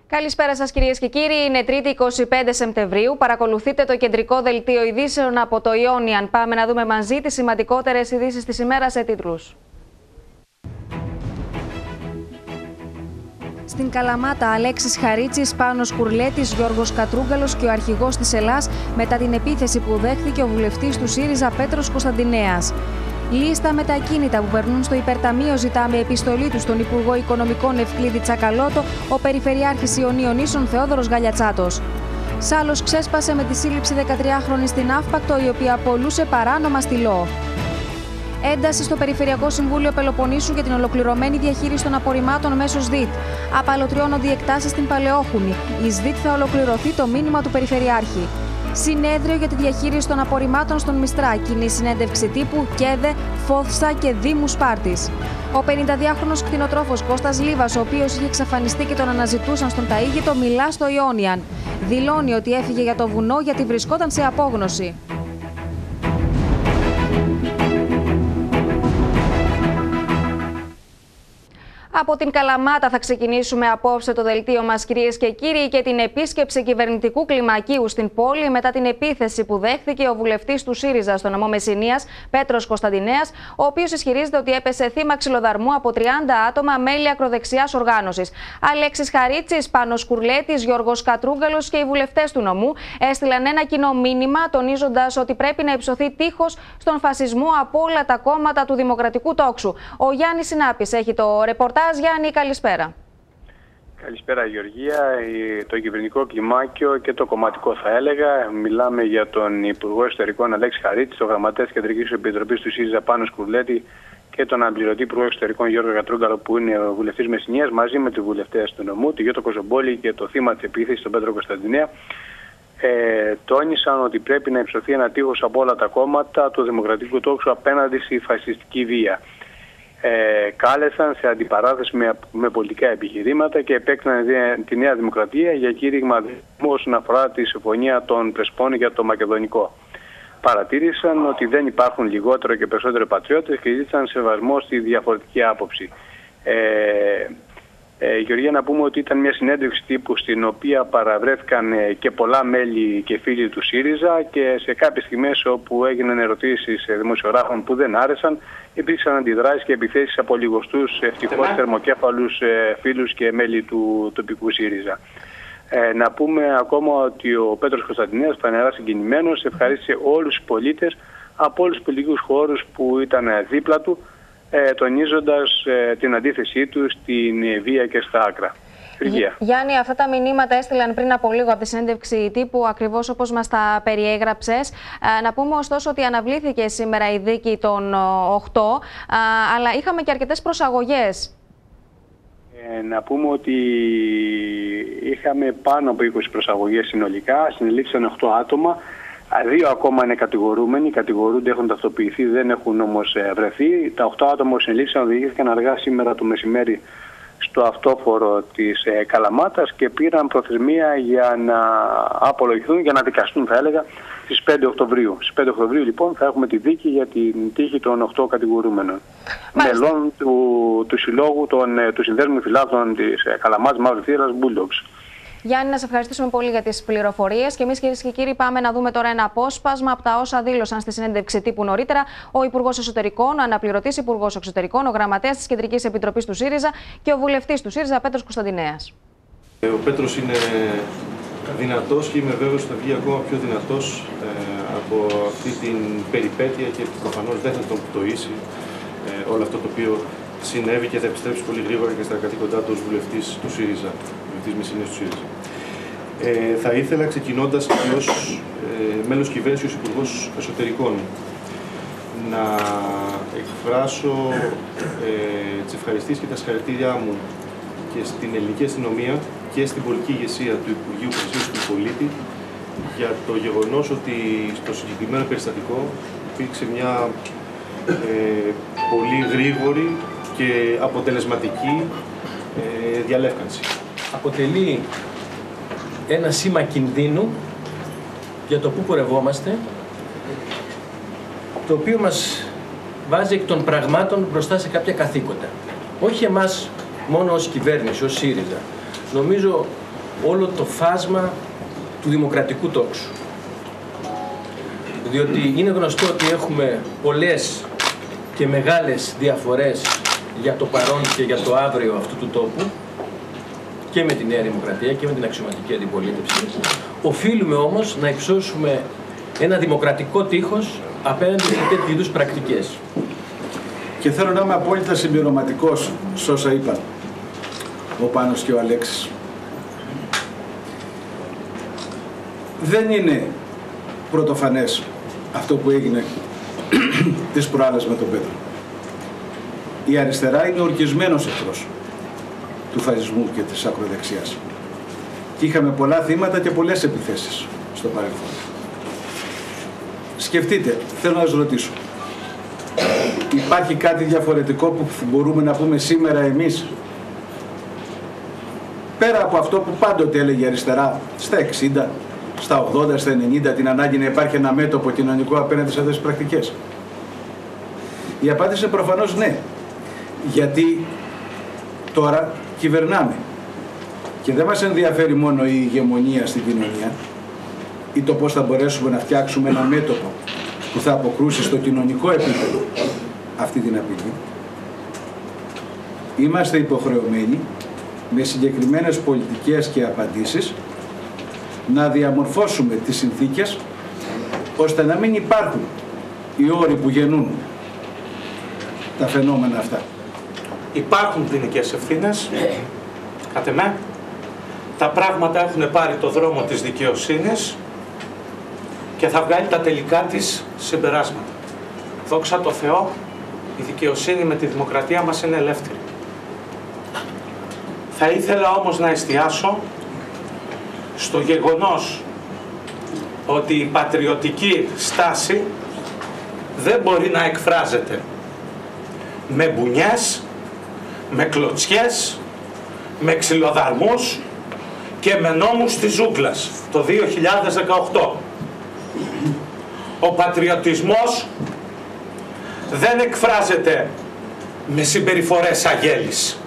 Καλησπέρα σας κυρίες και κύριοι. Είναι Τρίτη 25 Σεπτεμβρίου. Παρακολουθείτε το κεντρικό δελτίο ειδήσεων από το Ionian. Πάμε να δούμε μαζί τις σημαντικότερες ειδήσεις της ημέρας σε τίτλους. Στην Καλαμάτα, Αλέξης Χαρίτσης, Πάνος Κουρλέτης, Γιώργος Κατρούγκαλος και ο αρχηγός της Ελλάς μετά την επίθεση που δέχθηκε ο βουλευτής του ΣΥΡΙΖΑ Πέτρος Κωνσταντινέας. Λίστα με τα ακίνητα που περνούν στο υπερταμείο ζητά με επιστολή του στον Υπουργό Οικονομικών Ευκλήδη Τσακαλώτο ο Περιφερειάρχης Ιωνίων Ίσων Θεόδωρος Γαλιατσάτος. Σάλος ξέσπασε με τη σύλληψη 13χρονη στην Αύπακτο, η οποία πωλούσε παράνομα στυλό. Ένταση στο Περιφερειακό Συμβούλιο Πελοποννήσου για την ολοκληρωμένη διαχείριση των απορριμμάτων μέσω ΣΔΙΤ. Απαλωτριώνονται οι εκτάσεις στην Παλαιόχουνη. Η ΣΔΙΤ θα ολοκληρωθεί, το μήνυμα του Περιφερειάρχη. Συνέδριο για τη διαχείριση των απορριμμάτων στον Μιστρά. Κοινή συνέντευξη τύπου ΚΕΔΕ, Φόθσα και Δήμου Σπάρτης. Ο 52χρονος κτηνοτρόφος Κώστας Λίβας, ο οποίος είχε εξαφανιστεί και τον αναζητούσαν στον Ταΐγητο, μιλά στο Ionian. Δηλώνει ότι έφυγε για το βουνό γιατί βρισκόταν σε απόγνωση. Από την Καλαμάτα θα ξεκινήσουμε απόψε το δελτίο μας, κυρίες και κύριοι, και την επίσκεψη κυβερνητικού κλιμακίου στην πόλη μετά την επίθεση που δέχθηκε ο βουλευτής του ΣΥΡΙΖΑ στο νομό Μεσσηνίας, Πέτρος Κωνσταντινέας, ο οποίος ισχυρίζεται ότι έπεσε θύμα ξυλοδαρμού από 30 άτομα μέλη ακροδεξιάς οργάνωσης. Αλέξης Χαρίτσης, Πάνος Κουρλέτης, Γιώργος Κατρούγκαλος και οι βουλευτές του νομού έστειλαν ένα κοινό μήνυμα, τονίζοντας ότι πρέπει να υψωθεί τείχος στον φασισμό από όλα τα κόμματα του δημοκρατικού τόξου. Ο Γιάννης Συνάπης έχει το ρεπορτάζ. Γιάννη, καλησπέρα. Καλησπέρα Γεωργία. Το κυβερνητικό κλιμάκιο και το κομματικό θα έλεγα. Μιλάμε για τον Υπουργό Εσωτερικών Αλέξη Χαρίτση, τον Γραμματέα της Κεντρικής Επιτροπής του ΣΥΡΙΖΑ Πάνο Κουρλέτη και τον αναπληρωτή Υπουργό Εξωτερικών Γιώργο Κατρούγκαλο, που είναι ο βουλευτής Μεσσηνίας, μαζί με τους βουλευτές του νομού, τον Γιώτο Κοζομπόλη και το θύμα της επίθεσης, τον Πέτρο Κωνσταντινέα. Τόνισαν ότι πρέπει να υψωθεί ένα τείχος από όλα τα κόμματα του δημοκρατικού τόξου απέναντι στη φασιστική βία. Κάλεσαν σε αντιπαράθεση με πολιτικά επιχειρήματα και επέκριναν τη Νέα Δημοκρατία για κήρυγμα Δήμου όσον αφορά τη συμφωνία των Πρεσπών για το Μακεδονικό. Παρατήρησαν ότι δεν υπάρχουν λιγότερο και περισσότερο πατριώτες και ζήτησαν σεβασμό στη διαφορετική άποψη. Γεωργία, να πούμε ότι ήταν μια συνέντευξη τύπου στην οποία παραβρέθηκαν και πολλά μέλη και φίλοι του ΣΥΡΙΖΑ, και σε κάποιες στιγμές όπου έγιναν ερωτήσεις δημοσιογράφων που δεν άρεσαν, υπήρξαν αντιδράσεις και επιθέσεις από λιγοστούς ευτυχώς θερμοκέφαλους φίλους και μέλη του τοπικού ΣΥΡΙΖΑ. Να πούμε ακόμα ότι ο Πέτρος Κωνσταντινέας, φανερά συγκινημένος, ευχαρίστησε όλους τους πολίτες από όλους τους πολιτικούς χώρους που ήταν δίπλα του, τονίζοντας την αντίθεσή του στην βία και στα άκρα. Γιάννη, αυτά τα μηνύματα έστειλαν πριν από λίγο από τη συνέντευξη τύπου, ακριβώς όπως μας τα περιέγραψες. Να πούμε ωστόσο ότι αναβλήθηκε σήμερα η δίκη των 8, αλλά είχαμε και αρκετές προσαγωγές. Να πούμε ότι είχαμε πάνω από 20 προσαγωγές συνολικά, συνελήφθησαν 8 άτομα. 2 ακόμα είναι κατηγορούμενοι, κατηγορούνται, έχουν ταυτοποιηθεί, δεν έχουν όμως βρεθεί. Τα 8 άτομα που συνελήφθησαν οδηγήθηκαν αργά σήμερα το μεσημέρι στο αυτόφορο της Καλαμάτας και πήραν προθεσμία για να απολογηθούν, για να δικαστούν, θα έλεγα, στις 5 Οκτωβρίου. Στις 5 Οκτωβρίου λοιπόν θα έχουμε τη δίκη για την τύχη των 8 κατηγορούμενων. Μελών του συλλόγου του Συνδέσμου Φυλάδων της Καλαμάτας Μαύρη Θύρας, Bulldogs. Γιάννη, να σε ευχαριστήσουμε πολύ για τις πληροφορίες. Και εμείς, κυρίες και κύριοι, πάμε να δούμε τώρα ένα απόσπασμα από τα όσα δήλωσαν στη συνέντευξη τύπου νωρίτερα ο Υπουργός Εσωτερικών, ο αναπληρωτής Υπουργός Εξωτερικών, ο Γραμματέας της Κεντρικής Επιτροπής του ΣΥΡΙΖΑ και ο βουλευτής του ΣΥΡΙΖΑ Πέτρος Κωνσταντινέας. Ο Πέτρος είναι δυνατός και είμαι βέβαιος ότι θα βγει ακόμα πιο δυνατός από αυτή την περιπέτεια και προφανώς δεν θα τον πτωίσει όλο αυτό το οποίο συνέβη και θα επιστρέψει πολύ γρήγορα και στα καθήκοντά του ως βουλευτής του ΣΥΡΙΖΑ, βουλευτής Μεσσηνίας του ΣΥΡΙΖΑ. Θα ήθελα, ξεκινώντας και ως μέλος κυβέρνησης, ως Υπουργός Εσωτερικών, να εκφράσω τις ευχαριστήσεις και τα συγχαρητήριά μου και στην ελληνική αστυνομία και στην πολιτική ηγεσία του Υπουργείου Προστασίας του Πολίτη για το γεγονός ότι στο συγκεκριμένο περιστατικό υπήρξε μια πολύ γρήγορη και αποτελεσματική διαλεύκανση. Αποτελεί ένα σήμα κινδύνου για το πού πορευόμαστε, το οποίο μας βάζει εκ των πραγμάτων μπροστά σε κάποια καθήκοντα. Όχι εμάς μόνο ως κυβέρνηση, ως ΣΥΡΙΖΑ. Νομίζω όλο το φάσμα του δημοκρατικού τόξου. Διότι είναι γνωστό ότι έχουμε πολλές και μεγάλες διαφορές για το παρόν και για το αύριο αυτού του τόπου, και με τη Νέα Δημοκρατία και με την αξιωματική αντιπολίτευση. Οφείλουμε όμως να υψώσουμε ένα δημοκρατικό τείχος απέναντι σε τέτοιου είδους πρακτικές. Και θέλω να είμαι απόλυτα συμπληρωματικός σε όσα είπαν ο Πάνος και ο Αλέξης. Δεν είναι πρωτοφανές αυτό που έγινε τις προάλλες με τον Πέτρο. Η αριστερά είναι ορκισμένος εχθρός του φασισμού και της ακροδεξιάς. Και είχαμε πολλά θύματα και πολλές επιθέσεις στο παρελθόν. Σκεφτείτε, θέλω να σας ρωτήσω. Υπάρχει κάτι διαφορετικό που μπορούμε να πούμε σήμερα εμείς? Πέρα από αυτό που πάντοτε έλεγε η αριστερά στα 60, στα 80, στα 90, την ανάγκη να υπάρχει ένα μέτωπο κοινωνικό απέναντι σε αυτές τις πρακτικές. Η απάντηση είναι προφανώς ναι. Γιατί τώρα κυβερνάμε. Και δεν μας ενδιαφέρει μόνο η ηγεμονία στην κοινωνία ή το πώς θα μπορέσουμε να φτιάξουμε ένα μέτωπο που θα αποκρούσει στο κοινωνικό επίπεδο αυτή την απειλή. Είμαστε υποχρεωμένοι με συγκεκριμένες πολιτικές και απαντήσεις να διαμορφώσουμε τις συνθήκες ώστε να μην υπάρχουν οι όροι που γεννούν τα φαινόμενα αυτά. Υπάρχουν ποινικές ευθύνες, κατ' εμέ. Τα πράγματα έχουν πάρει το δρόμο της δικαιοσύνης και θα βγάλει τα τελικά της συμπεράσματα. Δόξα τω Θεώ, η δικαιοσύνη με τη δημοκρατία μας είναι ελεύθερη. Θα ήθελα όμως να εστιάσω στο γεγονός ότι η πατριωτική στάση δεν μπορεί να εκφράζεται με μπουνιές, με κλωτσιές, με ξυλοδαρμούς και με νόμους της ζούγκλας το 2018. Ο πατριωτισμός δεν εκφράζεται με συμπεριφορές αγέλης.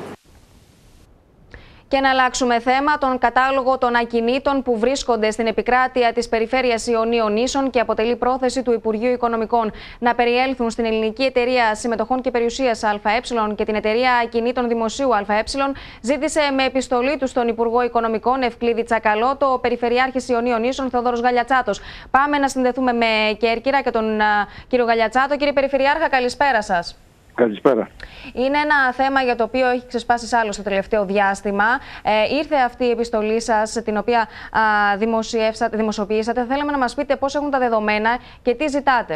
Και να αλλάξουμε θέμα, τον κατάλογο των ακινήτων που βρίσκονται στην επικράτεια της περιφέρειας Ιωνίων Νήσων και αποτελεί πρόθεση του Υπουργείου Οικονομικών να περιέλθουν στην Ελληνική Εταιρεία Συμμετοχών και Περιουσίας ΑΕ και την Εταιρεία Ακινήτων Δημοσίου ΑΕ, ζήτησε με επιστολή του στον Υπουργό Οικονομικών Ευκλήδη Τσακαλώτο ο Περιφερειάρχης Ιωνίων Νήσων Θεοδόρος Γαλιατσάτος. Πάμε να συνδεθούμε με Κέρκυρα και τον κύριο Γαλιατσάτο. Κύριε Περιφερειάρχα, καλησπέρα σας. Καλησπέρα. Είναι ένα θέμα για το οποίο έχει ξεσπάσει άλλο στο τελευταίο διάστημα. Ήρθε αυτή η επιστολή σας, την οποία δημοσιοποιήσατε. Θέλαμε να μας πείτε πώς έχουν τα δεδομένα και τι ζητάτε.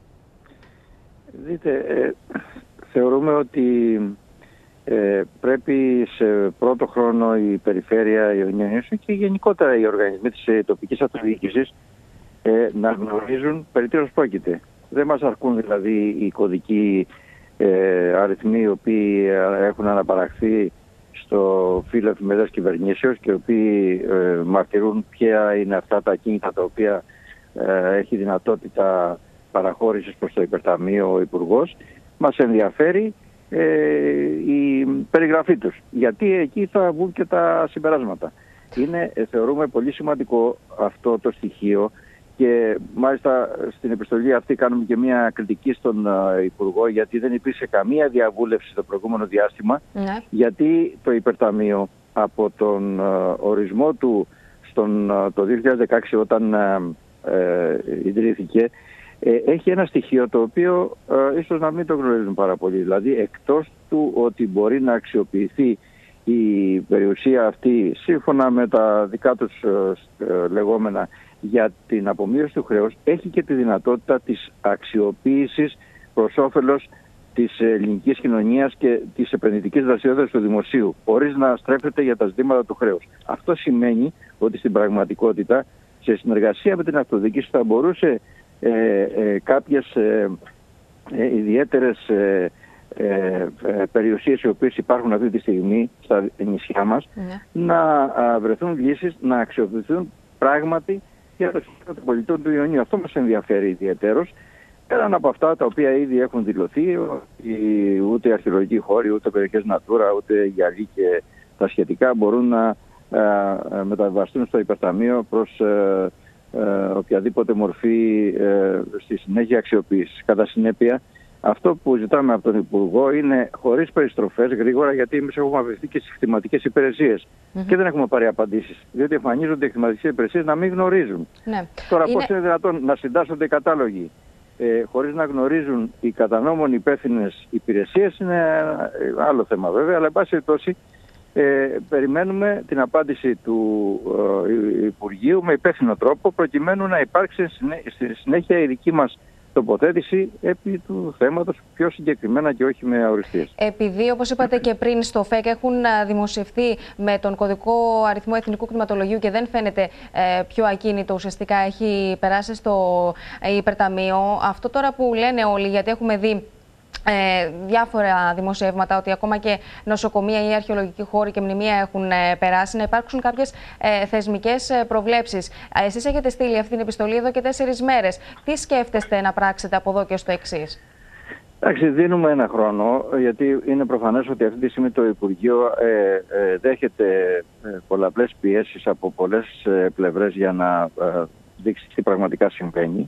Δείτε, θεωρούμε ότι πρέπει σε πρώτο χρόνο η Περιφέρεια Ιωνίων Νήσων και γενικότερα οι οργανισμοί της τοπικής αυτοδιοίκησης να γνωρίζουν περί τίνος πρόκειται. Δεν μας αρκούν δηλαδή οι κωδικοί αριθμοί οι οποίοι έχουν αναπαραχθεί στο φύλλο εφημερίδας κυβερνήσεως και οι οποίοι μαρτυρούν ποια είναι αυτά τα ακίνητα τα οποία έχει δυνατότητα παραχώρησης προς το υπερταμείο ο Υπουργός. Μας ενδιαφέρει η περιγραφή τους, γιατί εκεί θα βγουν και τα συμπεράσματα. Είναι, θεωρούμε, πολύ σημαντικό αυτό το στοιχείο. Και μάλιστα στην επιστολή αυτή κάνουμε και μια κριτική στον Υπουργό, γιατί δεν υπήρξε καμία διαβούλευση το προηγούμενο διάστημα, γιατί το υπερταμείο από τον ορισμό του το 2016 όταν ιδρύθηκε έχει ένα στοιχείο το οποίο ίσως να μην το γνωρίζουν πάρα πολύ. Δηλαδή εκτός του ότι μπορεί να αξιοποιηθεί η περιουσία αυτή σύμφωνα με τα δικά τους λεγόμενα για την απομείωση του χρέους, έχει και τη δυνατότητα της αξιοποίησης προς όφελος της ελληνικής κοινωνίας και της επενδυτικής δραστηριότητας του δημοσίου, χωρίς να στρέφεται για τα ζητήματα του χρέους. Αυτό σημαίνει ότι στην πραγματικότητα, σε συνεργασία με την αυτοδιοίκηση, θα μπορούσε κάποιες ιδιαίτερες περιουσίες οι οποίες υπάρχουν αυτή τη στιγμή στα νησιά μας να βρεθούν λύσεις, να αξιοποιηθούν πράγματι για το σύστημα των πολιτών του Ιωνίου. Αυτό μας ενδιαφέρει ιδιαίτερος. Πέραν από αυτά τα οποία ήδη έχουν δηλωθεί, ούτε οι αρχαιολογικοί χώροι, ούτε περιοχές Natura, ούτε οι γυαλί και τα σχετικά μπορούν να μεταβιβαστούν στο υπερταμείο προς οποιαδήποτε μορφή στη συνέχεια αξιοποίησης. Κατά συνέπεια, αυτό που ζητάμε από τον Υπουργό είναι χωρίς περιστροφές, γρήγορα, γιατί εμείς έχουμε απευθυνθεί και στις χρηματικές υπηρεσίες και δεν έχουμε πάρει απαντήσεις. Διότι εμφανίζονται οι χρηματικές υπηρεσίες να μην γνωρίζουν. Ναι. Τώρα, πώς είναι δυνατόν να συντάσσονται οι κατάλογοι χωρίς να γνωρίζουν οι κατανόμων υπεύθυνες υπηρεσίες, είναι άλλο θέμα βέβαια, αλλά εν πάση περιπτώσει περιμένουμε την απάντηση του Υπουργείου με υπεύθυνο τρόπο, προκειμένου να υπάρξει στη συνέχεια η δική μας τοποθέτηση επί του θέματος πιο συγκεκριμένα και όχι με αοριστείες. Επειδή, όπως είπατε και πριν, στο ΦΕΚ έχουν δημοσιευθεί με τον κωδικό αριθμό Εθνικού Κτηματολογίου και δεν φαίνεται πιο ακίνητο, ουσιαστικά έχει περάσει στο υπερταμείο. Αυτό τώρα που λένε όλοι, γιατί έχουμε δει διάφορα δημοσιεύματα ότι ακόμα και νοσοκομεία ή αρχαιολογικοί χώροι και μνημεία έχουν περάσει, να υπάρξουν κάποιες θεσμικές προβλέψεις. Εσείς έχετε στείλει αυτή την επιστολή εδώ και 4 μέρες. Τι σκέφτεστε να πράξετε από εδώ και στο εξής? Εντάξει, δίνουμε ένα χρόνο, γιατί είναι προφανές ότι αυτή τη στιγμή το Υπουργείο δέχεται πολλαπλές πιέσεις από πολλές πλευρές για να δείξει τι πραγματικά συμβαίνει.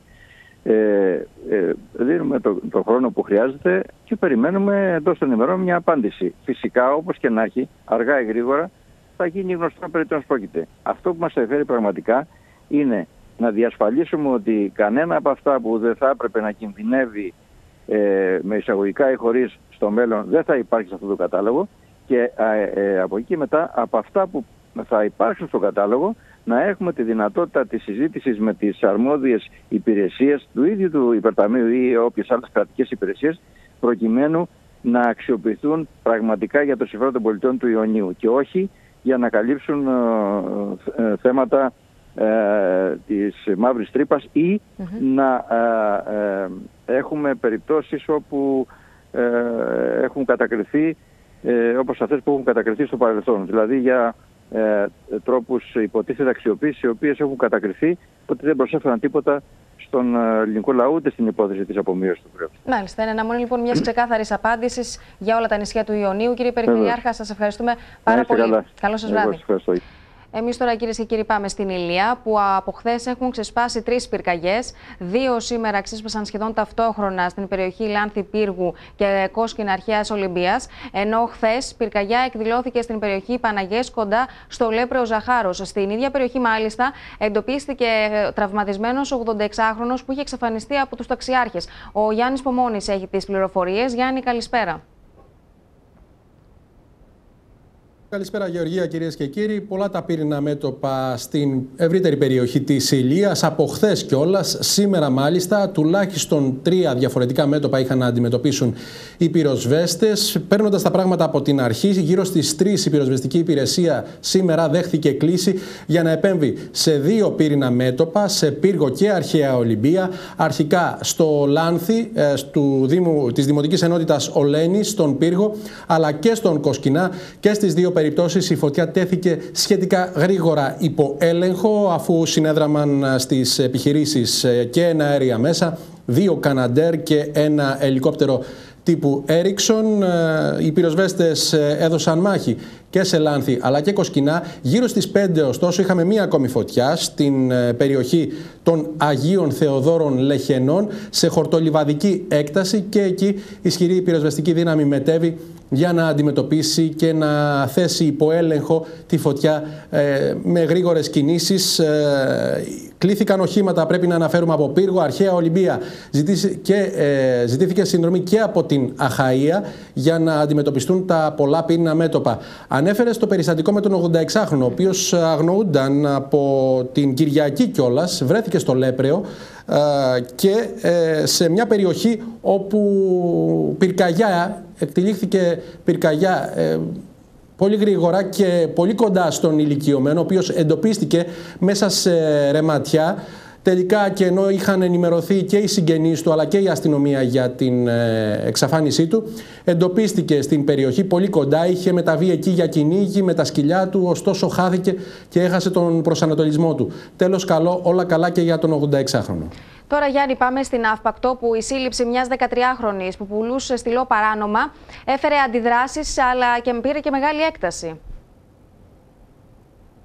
Δίνουμε το χρόνο που χρειάζεται και περιμένουμε εντός των ημερών μια απάντηση. Φυσικά, όπως και να έχει, αργά ή γρήγορα θα γίνει γνωστό περί τίνος πρόκειται. Αυτό που μας ενδιαφέρει πραγματικά είναι να διασφαλίσουμε ότι κανένα από αυτά που δεν θα έπρεπε να κινδυνεύει με εισαγωγικά ή χωρίς στο μέλλον δεν θα υπάρχει σε αυτό το κατάλογο, και από εκεί μετά, από αυτά που θα υπάρξουν στο κατάλογο, να έχουμε τη δυνατότητα της συζήτησης με τις αρμόδιες υπηρεσίες του ίδιου του υπερταμείου ή όποιες άλλες κρατικές υπηρεσίες, προκειμένου να αξιοποιηθούν πραγματικά για το συμφέρον των πολιτών του Ιωνίου και όχι για να καλύψουν θέματα της μαύρης τρύπας ή να έχουμε περιπτώσεις όπου έχουν κατακριθεί όπως αυτές που έχουν κατακριθεί στο παρελθόν. Δηλαδή για τρόπους υποτίθεται αξιοποίησης, οι οποίες έχουν κατακριθεί ότι δεν προσέφεραν τίποτα στον ελληνικό λαό ούτε στην υπόθεση της απομείωσης του χρέους. Μάλιστα. Είναι αναμονή λοιπόν μιας ξεκάθαρης απάντησης για όλα τα νησιά του Ιωνίου. Κύριε Περιφερειάρχα, σας ευχαριστούμε πάρα πολύ. Καλό σας βράδυ. Εμείς τώρα, κυρίες και κύριοι, πάμε στην Ηλία, που από χθες έχουν ξεσπάσει 3 πυρκαγιές. 2 σήμερα ξέσπασαν σχεδόν ταυτόχρονα στην περιοχή Λάνθη Πύργου και Κόσκινα Αρχαίας Ολυμπίας. Ενώ χθες πυρκαγιά εκδηλώθηκε στην περιοχή Παναγιές κοντά στο Λέπρεο Ζαχάρος. Στην ίδια περιοχή, μάλιστα, εντοπίστηκε τραυματισμένος 86χρονος που είχε εξαφανιστεί από τους ταξιάρχες. Ο Γιάννης Πομώνης έχει τις πληροφορίες. Γιάννη, καλησπέρα. Καλησπέρα, Γεωργία, κυρίες και κύριοι. Πολλά τα πύρινα μέτωπα στην ευρύτερη περιοχή της Ηλίας από χθες κιόλας. Σήμερα, μάλιστα, τουλάχιστον 3 διαφορετικά μέτωπα είχαν να αντιμετωπίσουν οι πυροσβέστες. Παίρνοντας τα πράγματα από την αρχή, γύρω στις 3 η πυροσβεστική υπηρεσία σήμερα δέχθηκε κλήση για να επέμβει σε 2 πύρινα μέτωπα, σε Πύργο και Αρχαία Ολυμπία. Αρχικά στο Λάνθη της Δημοτικής Ενότητας Ολένης, στον Πύργο, αλλά και στον Κοσκινά, και στις 2 περιπτώσεις η φωτιά τέθηκε σχετικά γρήγορα υπό έλεγχο, αφού συνέδραμαν στις επιχειρήσεις και ένα αέρια μέσα, 2 Καναντέρ και ένα ελικόπτερο τύπου Έριξον. Οι πυροσβέστες έδωσαν μάχη και σε Λάνθη αλλά και Κοσκινά. Γύρω στις 5 ωστόσο είχαμε μία ακόμη φωτιά στην περιοχή των Αγίων Θεοδόρων Λεχενών, σε χορτολιβαδική έκταση, και εκεί ισχυρή πυροσβεστική δύναμη μετέβη για να αντιμετωπίσει και να θέσει υπό έλεγχο τη φωτιά με γρήγορες κινήσεις. Κλήθηκαν οχήματα, πρέπει να αναφέρουμε, από Πύργο, Αρχαία Ολυμπία. Ζητήθηκε συνδρομή και από την Αχαΐα για να αντιμετωπιστούν τα πολλά πύρινα μέτωπα. Ανέφερε στο περιστατικό με τον 86χρονο, ο οποίος αγνοούνταν από την Κυριακή κιόλας, βρέθηκε στο Λέπρεο και σε μια περιοχή όπου εκτελήχθηκε πυρκαγιά πολύ γρήγορα και πολύ κοντά στον ηλικιωμένο, ο οποίος εντοπίστηκε μέσα σε ρεματιά. Τελικά, και ενώ είχαν ενημερωθεί και οι συγγενείς του αλλά και η αστυνομία για την εξαφάνισή του, εντοπίστηκε στην περιοχή πολύ κοντά, είχε μεταβεί εκεί για κυνήγι με τα σκυλιά του, ωστόσο χάθηκε και έχασε τον προσανατολισμό του. Τέλος, όλα καλά και για τον 86χρονο. Τώρα, Γιάννη, πάμε στην Αύπακτο, που η σύλληψη μιας 13χρονης που πουλούσε στυλό παράνομα έφερε αντιδράσεις, αλλά και πήρε και μεγάλη έκταση.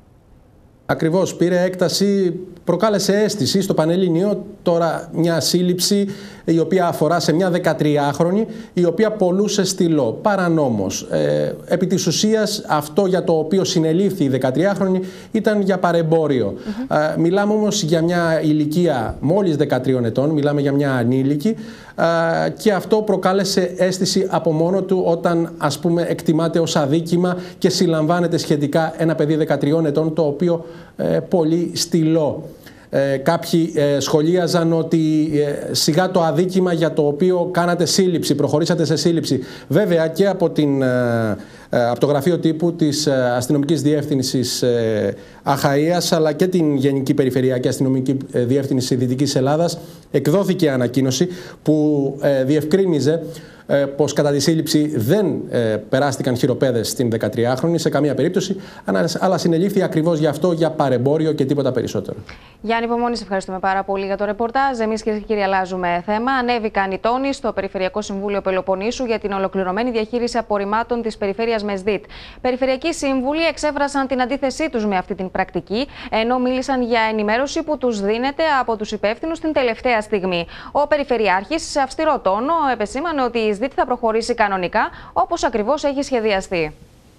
Ακριβώς, πήρε έκταση, προκάλεσε αίσθηση στο Πανελλήνιο τώρα μια σύλληψη η οποία αφορά σε μια 13χρονη η οποία πωλούσε στυλό, παρανόμως. Επί της ουσίας αυτό για το οποίο συνελήφθη η 13χρονη ήταν για παρεμπόριο. Μιλάμε όμως για μια ηλικία μόλις 13 ετών, μιλάμε για μια ανήλικη και αυτό προκάλεσε αίσθηση από μόνο του όταν, ας πούμε, εκτιμάται ως αδίκημα και συλλαμβάνεται σχετικά ένα παιδί 13 ετών το οποίο πολύ στυλό. Κάποιοι σχολίαζαν ότι σιγά το αδίκημα για το οποίο κάνατε σύλληψη, προχωρήσατε σε σύλληψη. Βέβαια και από το γραφείο τύπου της Αστυνομικής Διεύθυνσης Αχαΐας αλλά και την Γενική Περιφερειακή Αστυνομική Διεύθυνση Δυτικής Ελλάδας εκδόθηκε ανακοίνωση που διευκρίνιζε πως κατά τη σύλληψη δεν περάστηκαν χειροπέδες στην 13χρονη σε καμία περίπτωση, αλλά συνελήφθη ακριβώς γι' αυτό, για παρεμπόριο και τίποτα περισσότερο. Γιάννη Υπομονή, σε ευχαριστούμε πάρα πολύ για το ρεπορτάζ. Εμείς, κυρίες και κύριοι, αλλάζουμε θέμα. Ανέβηκαν οι τόνοι στο Περιφερειακό Συμβούλιο Πελοποννήσου για την ολοκληρωμένη διαχείριση απορριμμάτων της περιφέρειας Μεσδίτ. Περιφερειακοί σύμβουλοι εξέφρασαν την αντίθεσή τους με αυτή την πρακτική, ενώ μίλησαν για ενημέρωση που τους δίνεται από τους υπεύθυνους την τελευταία στιγμή. Ο Περιφερειάρχης, σε αυστηρό τόνο, επεσήμανε ότι η ΣΔΙΤ θα προχωρήσει κανονικά, όπως ακριβώς έχει σχεδιαστεί.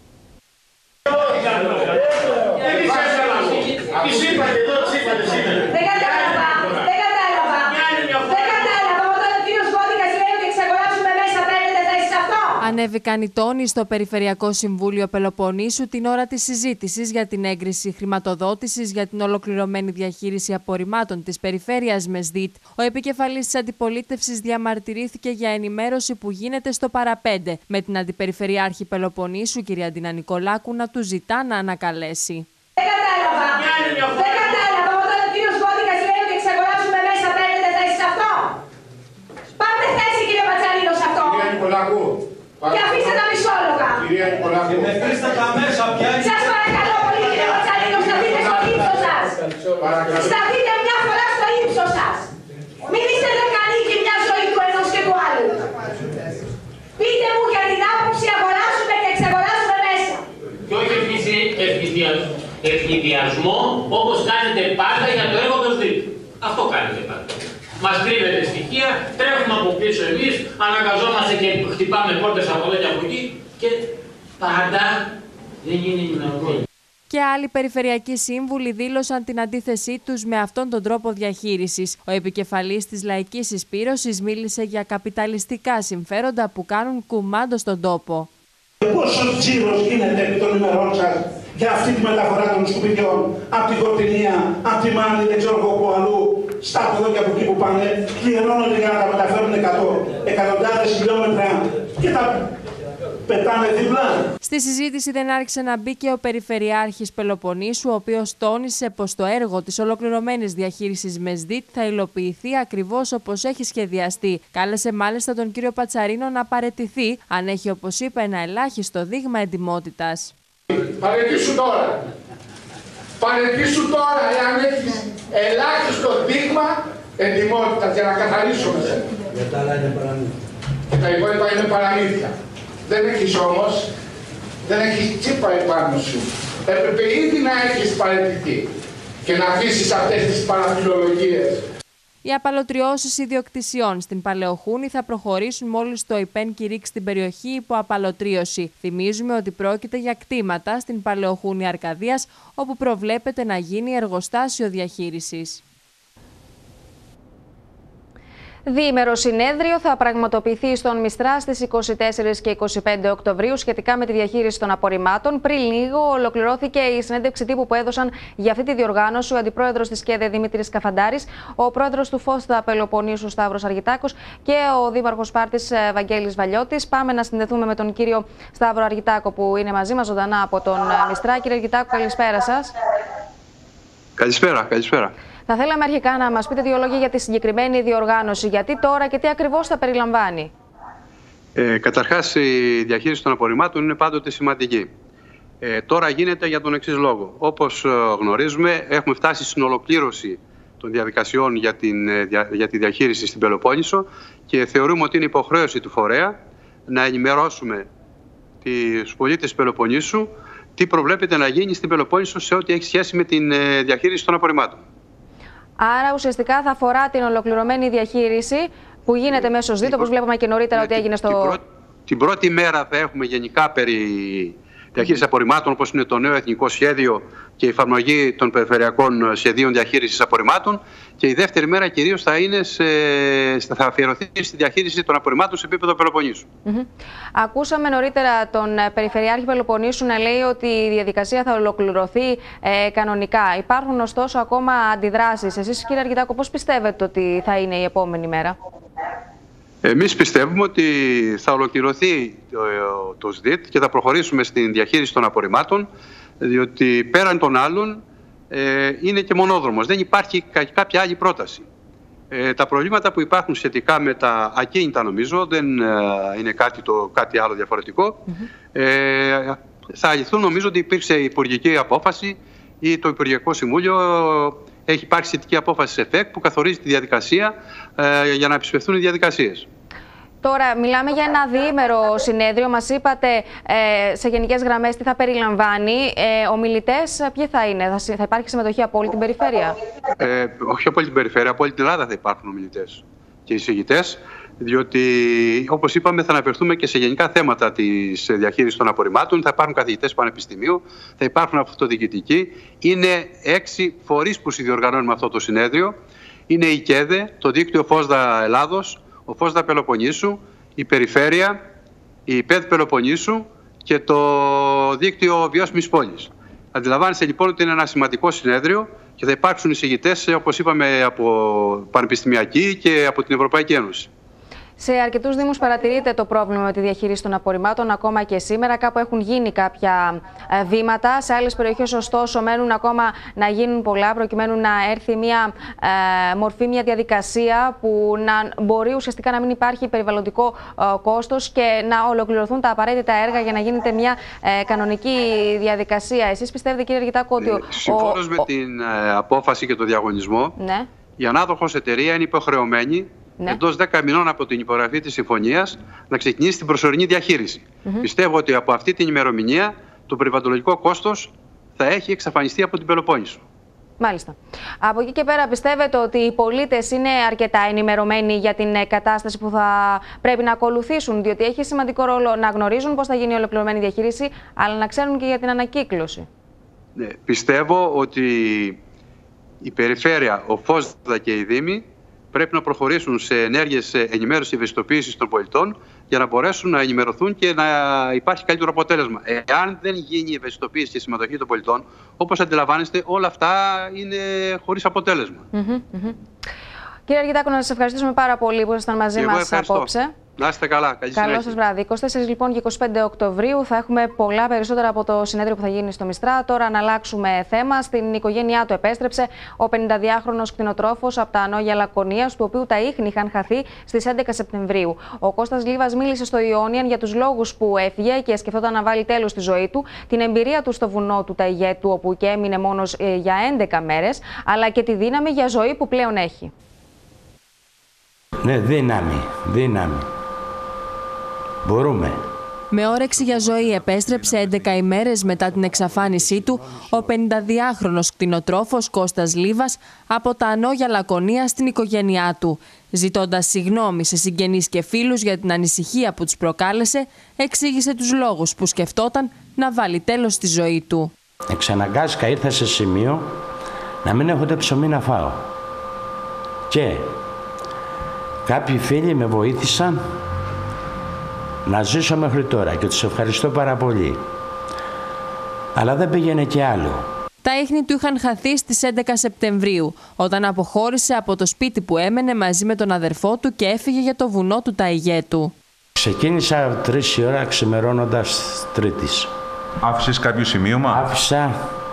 Ανέβηκαν οι τόνοι στο Περιφερειακό Συμβούλιο Πελοποννήσου την ώρα της συζήτησης για την έγκριση χρηματοδότησης για την ολοκληρωμένη διαχείριση απορριμμάτων της περιφέρειας Μεσδίτ. Ο επικεφαλής της αντιπολίτευσης διαμαρτυρήθηκε για ενημέρωση που γίνεται στο παραπέντε, με την Αντιπεριφερειάρχη Πελοποννήσου, κυρία Αντίνα Νικολάκου, να του ζητά να ανακαλέσει. Δεν κατάλαβα. Όταν ο κύριος Βόντικας λέει ότι εξαγοράζουμε μέσα, παίρνετε θέση σε αυτό. Πάρτε θέση, κύριε Πατσαρίνο, σε αυτό. Κυρία Νικολάκου. Και αφήστε τα μισόλογα. Κυρία Νικολάκου. Σας παρακαλώ πολύ, κύριε Πατσαρίνο, σταθείτε στο ύψος σας. Σταθείτε μια φορά στο ύψος σας. Μην είστε δεκανίκοι μια ζωή του ενός και του άλλου. Πείτε μου για την άποψη αγοράζουμε και εξαγοράζουμε μέσα. Και όχι ευνηδιασμό όπως κάνετε πάντα για το έργο των ΣΔΙΤ. Αυτό κάνετε πάντα. Μας κρύβετε στοιχεία, τρέχουμε από πίσω εμείς, αναγκαζόμαστε και χτυπάμε πόρτες από εδώ και από εκεί και πάντα δεν είναι ενημερωμένοι. Και άλλοι περιφερειακοί σύμβουλοι δήλωσαν την αντίθεσή τους με αυτόν τον τρόπο διαχείρισης. Ο επικεφαλής της Λαϊκής Συσπήρωσης μίλησε για καπιταλιστικά συμφέροντα που κάνουν κουμάντο στον τόπο. Πόσος τζίρος γίνεται επί των ημερών σας για αυτή τη μεταφορά των σκουπιδιών από την Κορτινία, από τη Μάνη, δεν ξέρω εγώ που αλλού, στα από εδώ και από εκεί που πάνε, πληρώνονται για να τα μεταφέρουν εκατοντάδες χιλιόμετρα και τα πετάνε διπλά. Στη συζήτηση δεν άρχισε να μπει και ο Περιφερειάρχης Πελοποννήσου, ο οποίος τόνισε πως το έργο της ολοκληρωμένης διαχείρισης Μεσδίτ θα υλοποιηθεί ακριβώς όπως έχει σχεδιαστεί. Κάλεσε μάλιστα τον κύριο Πατσαρίνο να παραιτηθεί, αν έχει, όπως είπε, ένα ελάχιστο δείγμα εντιμότητας. Παραιτήσου τώρα. Παραιτήσου τώρα, εάν έχεις ελάχιστο δείγμα εντιμότητας, για να καθαρίσουμε σένα. Για τα άλλα είναι παραμύθια. Τα υπόλοιπα είναι παραμύθια. Δεν έχεις όμως, δεν έχεις τσίπα επάνω σου. Έπρεπε ήδη να έχεις παραιτηθεί και να αφήσεις αυτές τις παραφιλολογίες. Οι απαλωτριώσεις ιδιοκτησιών στην Παλαιοχούνη θα προχωρήσουν μόλις το ΙΠΕΝ κηρύξει την περιοχή υπό απαλωτρίωση. Θυμίζουμε ότι πρόκειται για κτήματα στην Παλαιοχούνη Αρκαδίας, όπου προβλέπεται να γίνει εργοστάσιο διαχείρισης. Διήμερο συνέδριο θα πραγματοποιηθεί στον Μιστρά στις 24 και 25 Οκτωβρίου σχετικά με τη διαχείριση των απορριμμάτων. Πριν λίγο ολοκληρώθηκε η συνέντευξη τύπου που έδωσαν για αυτή τη διοργάνωση ο αντιπρόεδρος της ΚΕΔΕ Δημήτρης Καφαντάρης, ο πρόεδρος του ΦΟΣΤΑ Πελοποννήσου Σταύρος Αργιτάκος και ο δήμαρχος Σπάρτης Βαγγέλης Βαλιώτης. Πάμε να συνδεθούμε με τον κύριο Σταύρο Αργιτάκο που είναι μαζί μας ζωντανά από τον Μιστρά. Κύριε Αργιτάκο, καλησπέρα σας. Καλησπέρα. Θα θέλαμε αρχικά να μας πείτε δύο λόγια για τη συγκεκριμένη διοργάνωση. Γιατί τώρα και τι ακριβώς θα περιλαμβάνει? Καταρχάς, η διαχείριση των απορριμμάτων είναι πάντοτε σημαντική. Τώρα γίνεται για τον εξής λόγο. Όπως γνωρίζουμε, έχουμε φτάσει στην ολοκλήρωση των διαδικασιών για τη διαχείριση στην Πελοπόννησο και θεωρούμε ότι είναι υποχρέωση του φορέα να ενημερώσουμε τους πολίτες της Πελοποννήσου τι προβλέπεται να γίνει στην Πελοπόννησο σε ό,τι έχει σχέση με την διαχείριση των απορριμμάτων. Άρα ουσιαστικά θα αφορά την ολοκληρωμένη διαχείριση που γίνεται μέσω ΣΔΙΤ, όπως βλέπαμε και νωρίτερα ότι έγινε στο... Την πρώτη μέρα θα έχουμε γενικά περί διαχείρισης απορριμμάτων, όπως είναι το νέο εθνικό σχέδιο και η εφαρμογή των περιφερειακών σχεδίων διαχείρισης απορριμμάτων, και η δεύτερη μέρα κυρίως θα αφιερωθεί στη διαχείριση των απορριμμάτων σε επίπεδο Πελοποννήσου. Ακούσαμε νωρίτερα τον Περιφερειάρχη Πελοποννήσου να λέει ότι η διαδικασία θα ολοκληρωθεί κανονικά. Υπάρχουν ωστόσο ακόμα αντιδράσεις. Εσείς, κύριε Αργητάκο, πώς πιστεύετε ότι θα είναι η επόμενη μέρα? Εμείς πιστεύουμε ότι θα ολοκληρωθεί το ΣΔΙΤ και θα προχωρήσουμε στην διαχείριση των απορριμμάτων, διότι πέραν των άλλων είναι και μονόδρομος. Δεν υπάρχει κάποια άλλη πρόταση. Τα προβλήματα που υπάρχουν σχετικά με τα ακίνητα, νομίζω, δεν είναι κάτι άλλο διαφορετικό. Θα λυθούν, νομίζω ότι υπήρξε υπουργική απόφαση ή το Υπουργικό Συμβούλιο έχει υπάρξει σχετική απόφαση σε ΕΦΕΚ που καθορίζει τη διαδικασία για να επισπευθούν οι διαδικασίες. Τώρα, μιλάμε για ένα διήμερο συνέδριο. Μας είπατε σε γενικές γραμμές τι θα περιλαμβάνει. Ομιλητές ποιοι θα είναι? Θα υπάρχει συμμετοχή από όλη την περιφέρεια? Όχι από όλη την περιφέρεια, από όλη την Ελλάδα θα υπάρχουν ομιλητές και εισηγητές, διότι, όπως είπαμε, θα αναφερθούμε και σε γενικά θέματα της διαχείρισης των απορριμμάτων. Θα υπάρχουν καθηγητές πανεπιστημίου, θα υπάρχουν αυτοδιοικητικοί. Είναι 6 φορείς που συνδιοργανώνουμε αυτό το συνέδριο. Είναι η ΚΕΔΕ, το δίκτυο Φόσδα Ελλάδος, ο Φόσδα Πελοποννήσου, η Περιφέρεια, η ΠΕΔ Πελοποννήσου και το δίκτυο Βιώσιμης Πόλης. Αντιλαμβάνεστε λοιπόν ότι είναι ένα σημαντικό συνέδριο και θα υπάρξουν εισηγητές, όπως είπαμε, από πανεπιστημιακή και από την Ευρωπαϊκή Ένωση. Σε αρκετούς δήμους παρατηρείται το πρόβλημα με τη διαχείριση των απορριμμάτων ακόμα και σήμερα. Κάπου έχουν γίνει κάποια βήματα. Σε άλλες περιοχές, ωστόσο, μένουν ακόμα να γίνουν πολλά προκειμένου να έρθει μια μορφή, μια διαδικασία που να μπορεί ουσιαστικά να μην υπάρχει περιβαλλοντικό κόστος και να ολοκληρωθούν τα απαραίτητα έργα για να γίνεται μια κανονική διαδικασία. Εσείς πιστεύετε, κύριε Αργητάκο, ότι... Συμφώνως με την απόφαση και το διαγωνισμό, ναι, η ανάδοχος εταιρεία είναι υποχρεωμένη εντός 10 μηνών από την υπογραφή της συμφωνίας να ξεκινήσει την προσωρινή διαχείριση. Πιστεύω ότι από αυτή την ημερομηνία το περιβαλλοντολογικό κόστος θα έχει εξαφανιστεί από την Πελοπόννησο. Μάλιστα. Από εκεί και πέρα, πιστεύετε ότι οι πολίτες είναι αρκετά ενημερωμένοι για την κατάσταση που θα πρέπει να ακολουθήσουν? Διότι έχει σημαντικό ρόλο να γνωρίζουν πώς θα γίνει η ολοκληρωμένη διαχείριση, αλλά να ξέρουν και για την ανακύκλωση. Ναι, πιστεύω ότι η Περιφέρεια, ο Φόσδα και οι Δήμοι πρέπει να προχωρήσουν σε ενέργειες ενημέρωσης και ευαισθητοποίησης των πολιτών για να μπορέσουν να ενημερωθούν και να υπάρχει καλύτερο αποτέλεσμα. Εάν δεν γίνει η ευαισθητοποίηση και η συμμετοχή των πολιτών, όπως αντιλαμβάνεστε, όλα αυτά είναι χωρίς αποτέλεσμα. Κύριε Αργητάκο, να σας ευχαριστήσουμε πάρα πολύ που ήσασταν μαζί μας απόψε. Να είστε καλά. Καλή συνέχεια. Καλό σας βράδυ. 24 λοιπόν και 25 Οκτωβρίου θα έχουμε πολλά περισσότερα από το συνέδριο που θα γίνει στο Μιστρά. Τώρα να αλλάξουμε θέμα. Στην οικογένειά του επέστρεψε ο 52χρονος κτηνοτρόφος από τα Ανόγια Λακωνίας, του οποίου τα ίχνη είχαν χαθεί στις 11 Σεπτεμβρίου. Ο Κώστας Λίβας μίλησε στο Ιόνιαν για τους λόγους που έφυγε και σκεφτόταν να βάλει τέλος στη ζωή του, την εμπειρία του στο βουνό του Ταϊγέτου, όπου και έμεινε μόνος για 11 μέρες, αλλά και τη δύναμη για ζωή που πλέον έχει. Ναι, δύναμη. Μπορούμε. Με όρεξη για ζωή επέστρεψε 11 ημέρες μετά την εξαφάνισή του ο 52χρονος κτηνοτρόφος Κώστας Λίβας από τα Ανόγια Λακωνία στην οικογένειά του. Ζητώντας συγγνώμη σε συγγενείς και φίλους για την ανησυχία που τους προκάλεσε, εξήγησε τους λόγους που σκεφτόταν να βάλει τέλος στη ζωή του. Εξαναγκάστηκα, ήρθα σε σημείο να μην έχω ψωμί να φάω. Και κάποιοι φίλοι με βοήθησαν να ζήσω μέχρι τώρα και τους ευχαριστώ πάρα πολύ. Αλλά δεν πήγαινε και άλλο. Τα ίχνη του είχαν χαθεί στις 11 Σεπτεμβρίου, όταν αποχώρησε από το σπίτι που έμενε μαζί με τον αδερφό του και έφυγε για το βουνό του Ταϊγέτου. Ξεκίνησα 3 η ώρα ξημερώνοντας Τρίτης. Άφησες κάποιο σημείωμα? Άφησα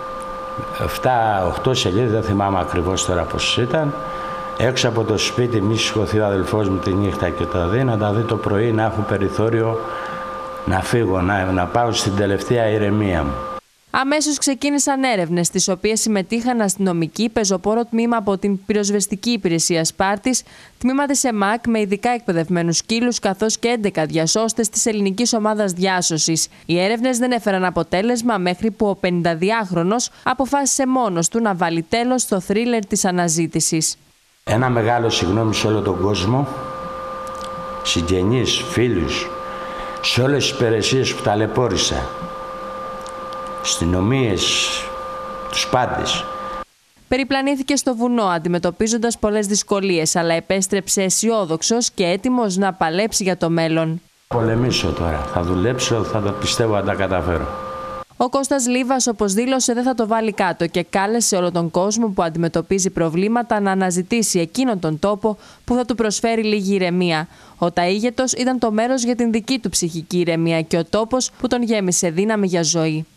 7-8 σελίδες, δεν θυμάμαι ακριβώς τώρα πώς ήταν. Έξω από το σπίτι, μη σηκωθεί ο αδελφός μου τη νύχτα και τα δει, να τα δει το πρωί, να έχω περιθώριο να φύγω, να πάω στην τελευταία ηρεμία μου. Αμέσως ξεκίνησαν έρευνες, στις οποίες συμμετείχαν αστυνομικοί, πεζοπόρο τμήμα από την πυροσβεστική υπηρεσία Σπάρτης, τμήμα της ΕΜΑΚ με ειδικά εκπαιδευμένους σκύλους, καθώς και 11 διασώστες της ελληνικής ομάδας διάσωσης. Οι έρευνες δεν έφεραν αποτέλεσμα μέχρι που ο 52χρονος αποφάσισε μόνος του να βάλει τέλος στο θρίλερ της αναζήτησης. Ένα μεγάλο συγγνώμη σε όλο τον κόσμο, συγγενείς, φίλους, σε όλες τις υπηρεσίες που ταλαιπώρησα, αστυνομίες, τους πάντες. Περιπλανήθηκε στο βουνό αντιμετωπίζοντας πολλές δυσκολίες, αλλά επέστρεψε αισιόδοξος και έτοιμος να παλέψει για το μέλλον. Πολεμήσω τώρα, θα δουλέψω, θα το πιστεύω να τα καταφέρω. Ο Κώστας Λίβας, όπως δήλωσε, δεν θα το βάλει κάτω και κάλεσε όλο τον κόσμο που αντιμετωπίζει προβλήματα να αναζητήσει εκείνον τον τόπο που θα του προσφέρει λίγη ηρεμία. Ο Ταΐγετος ήταν το μέρος για την δική του ψυχική ηρεμία και ο τόπος που τον γέμισε δύναμη για ζωή.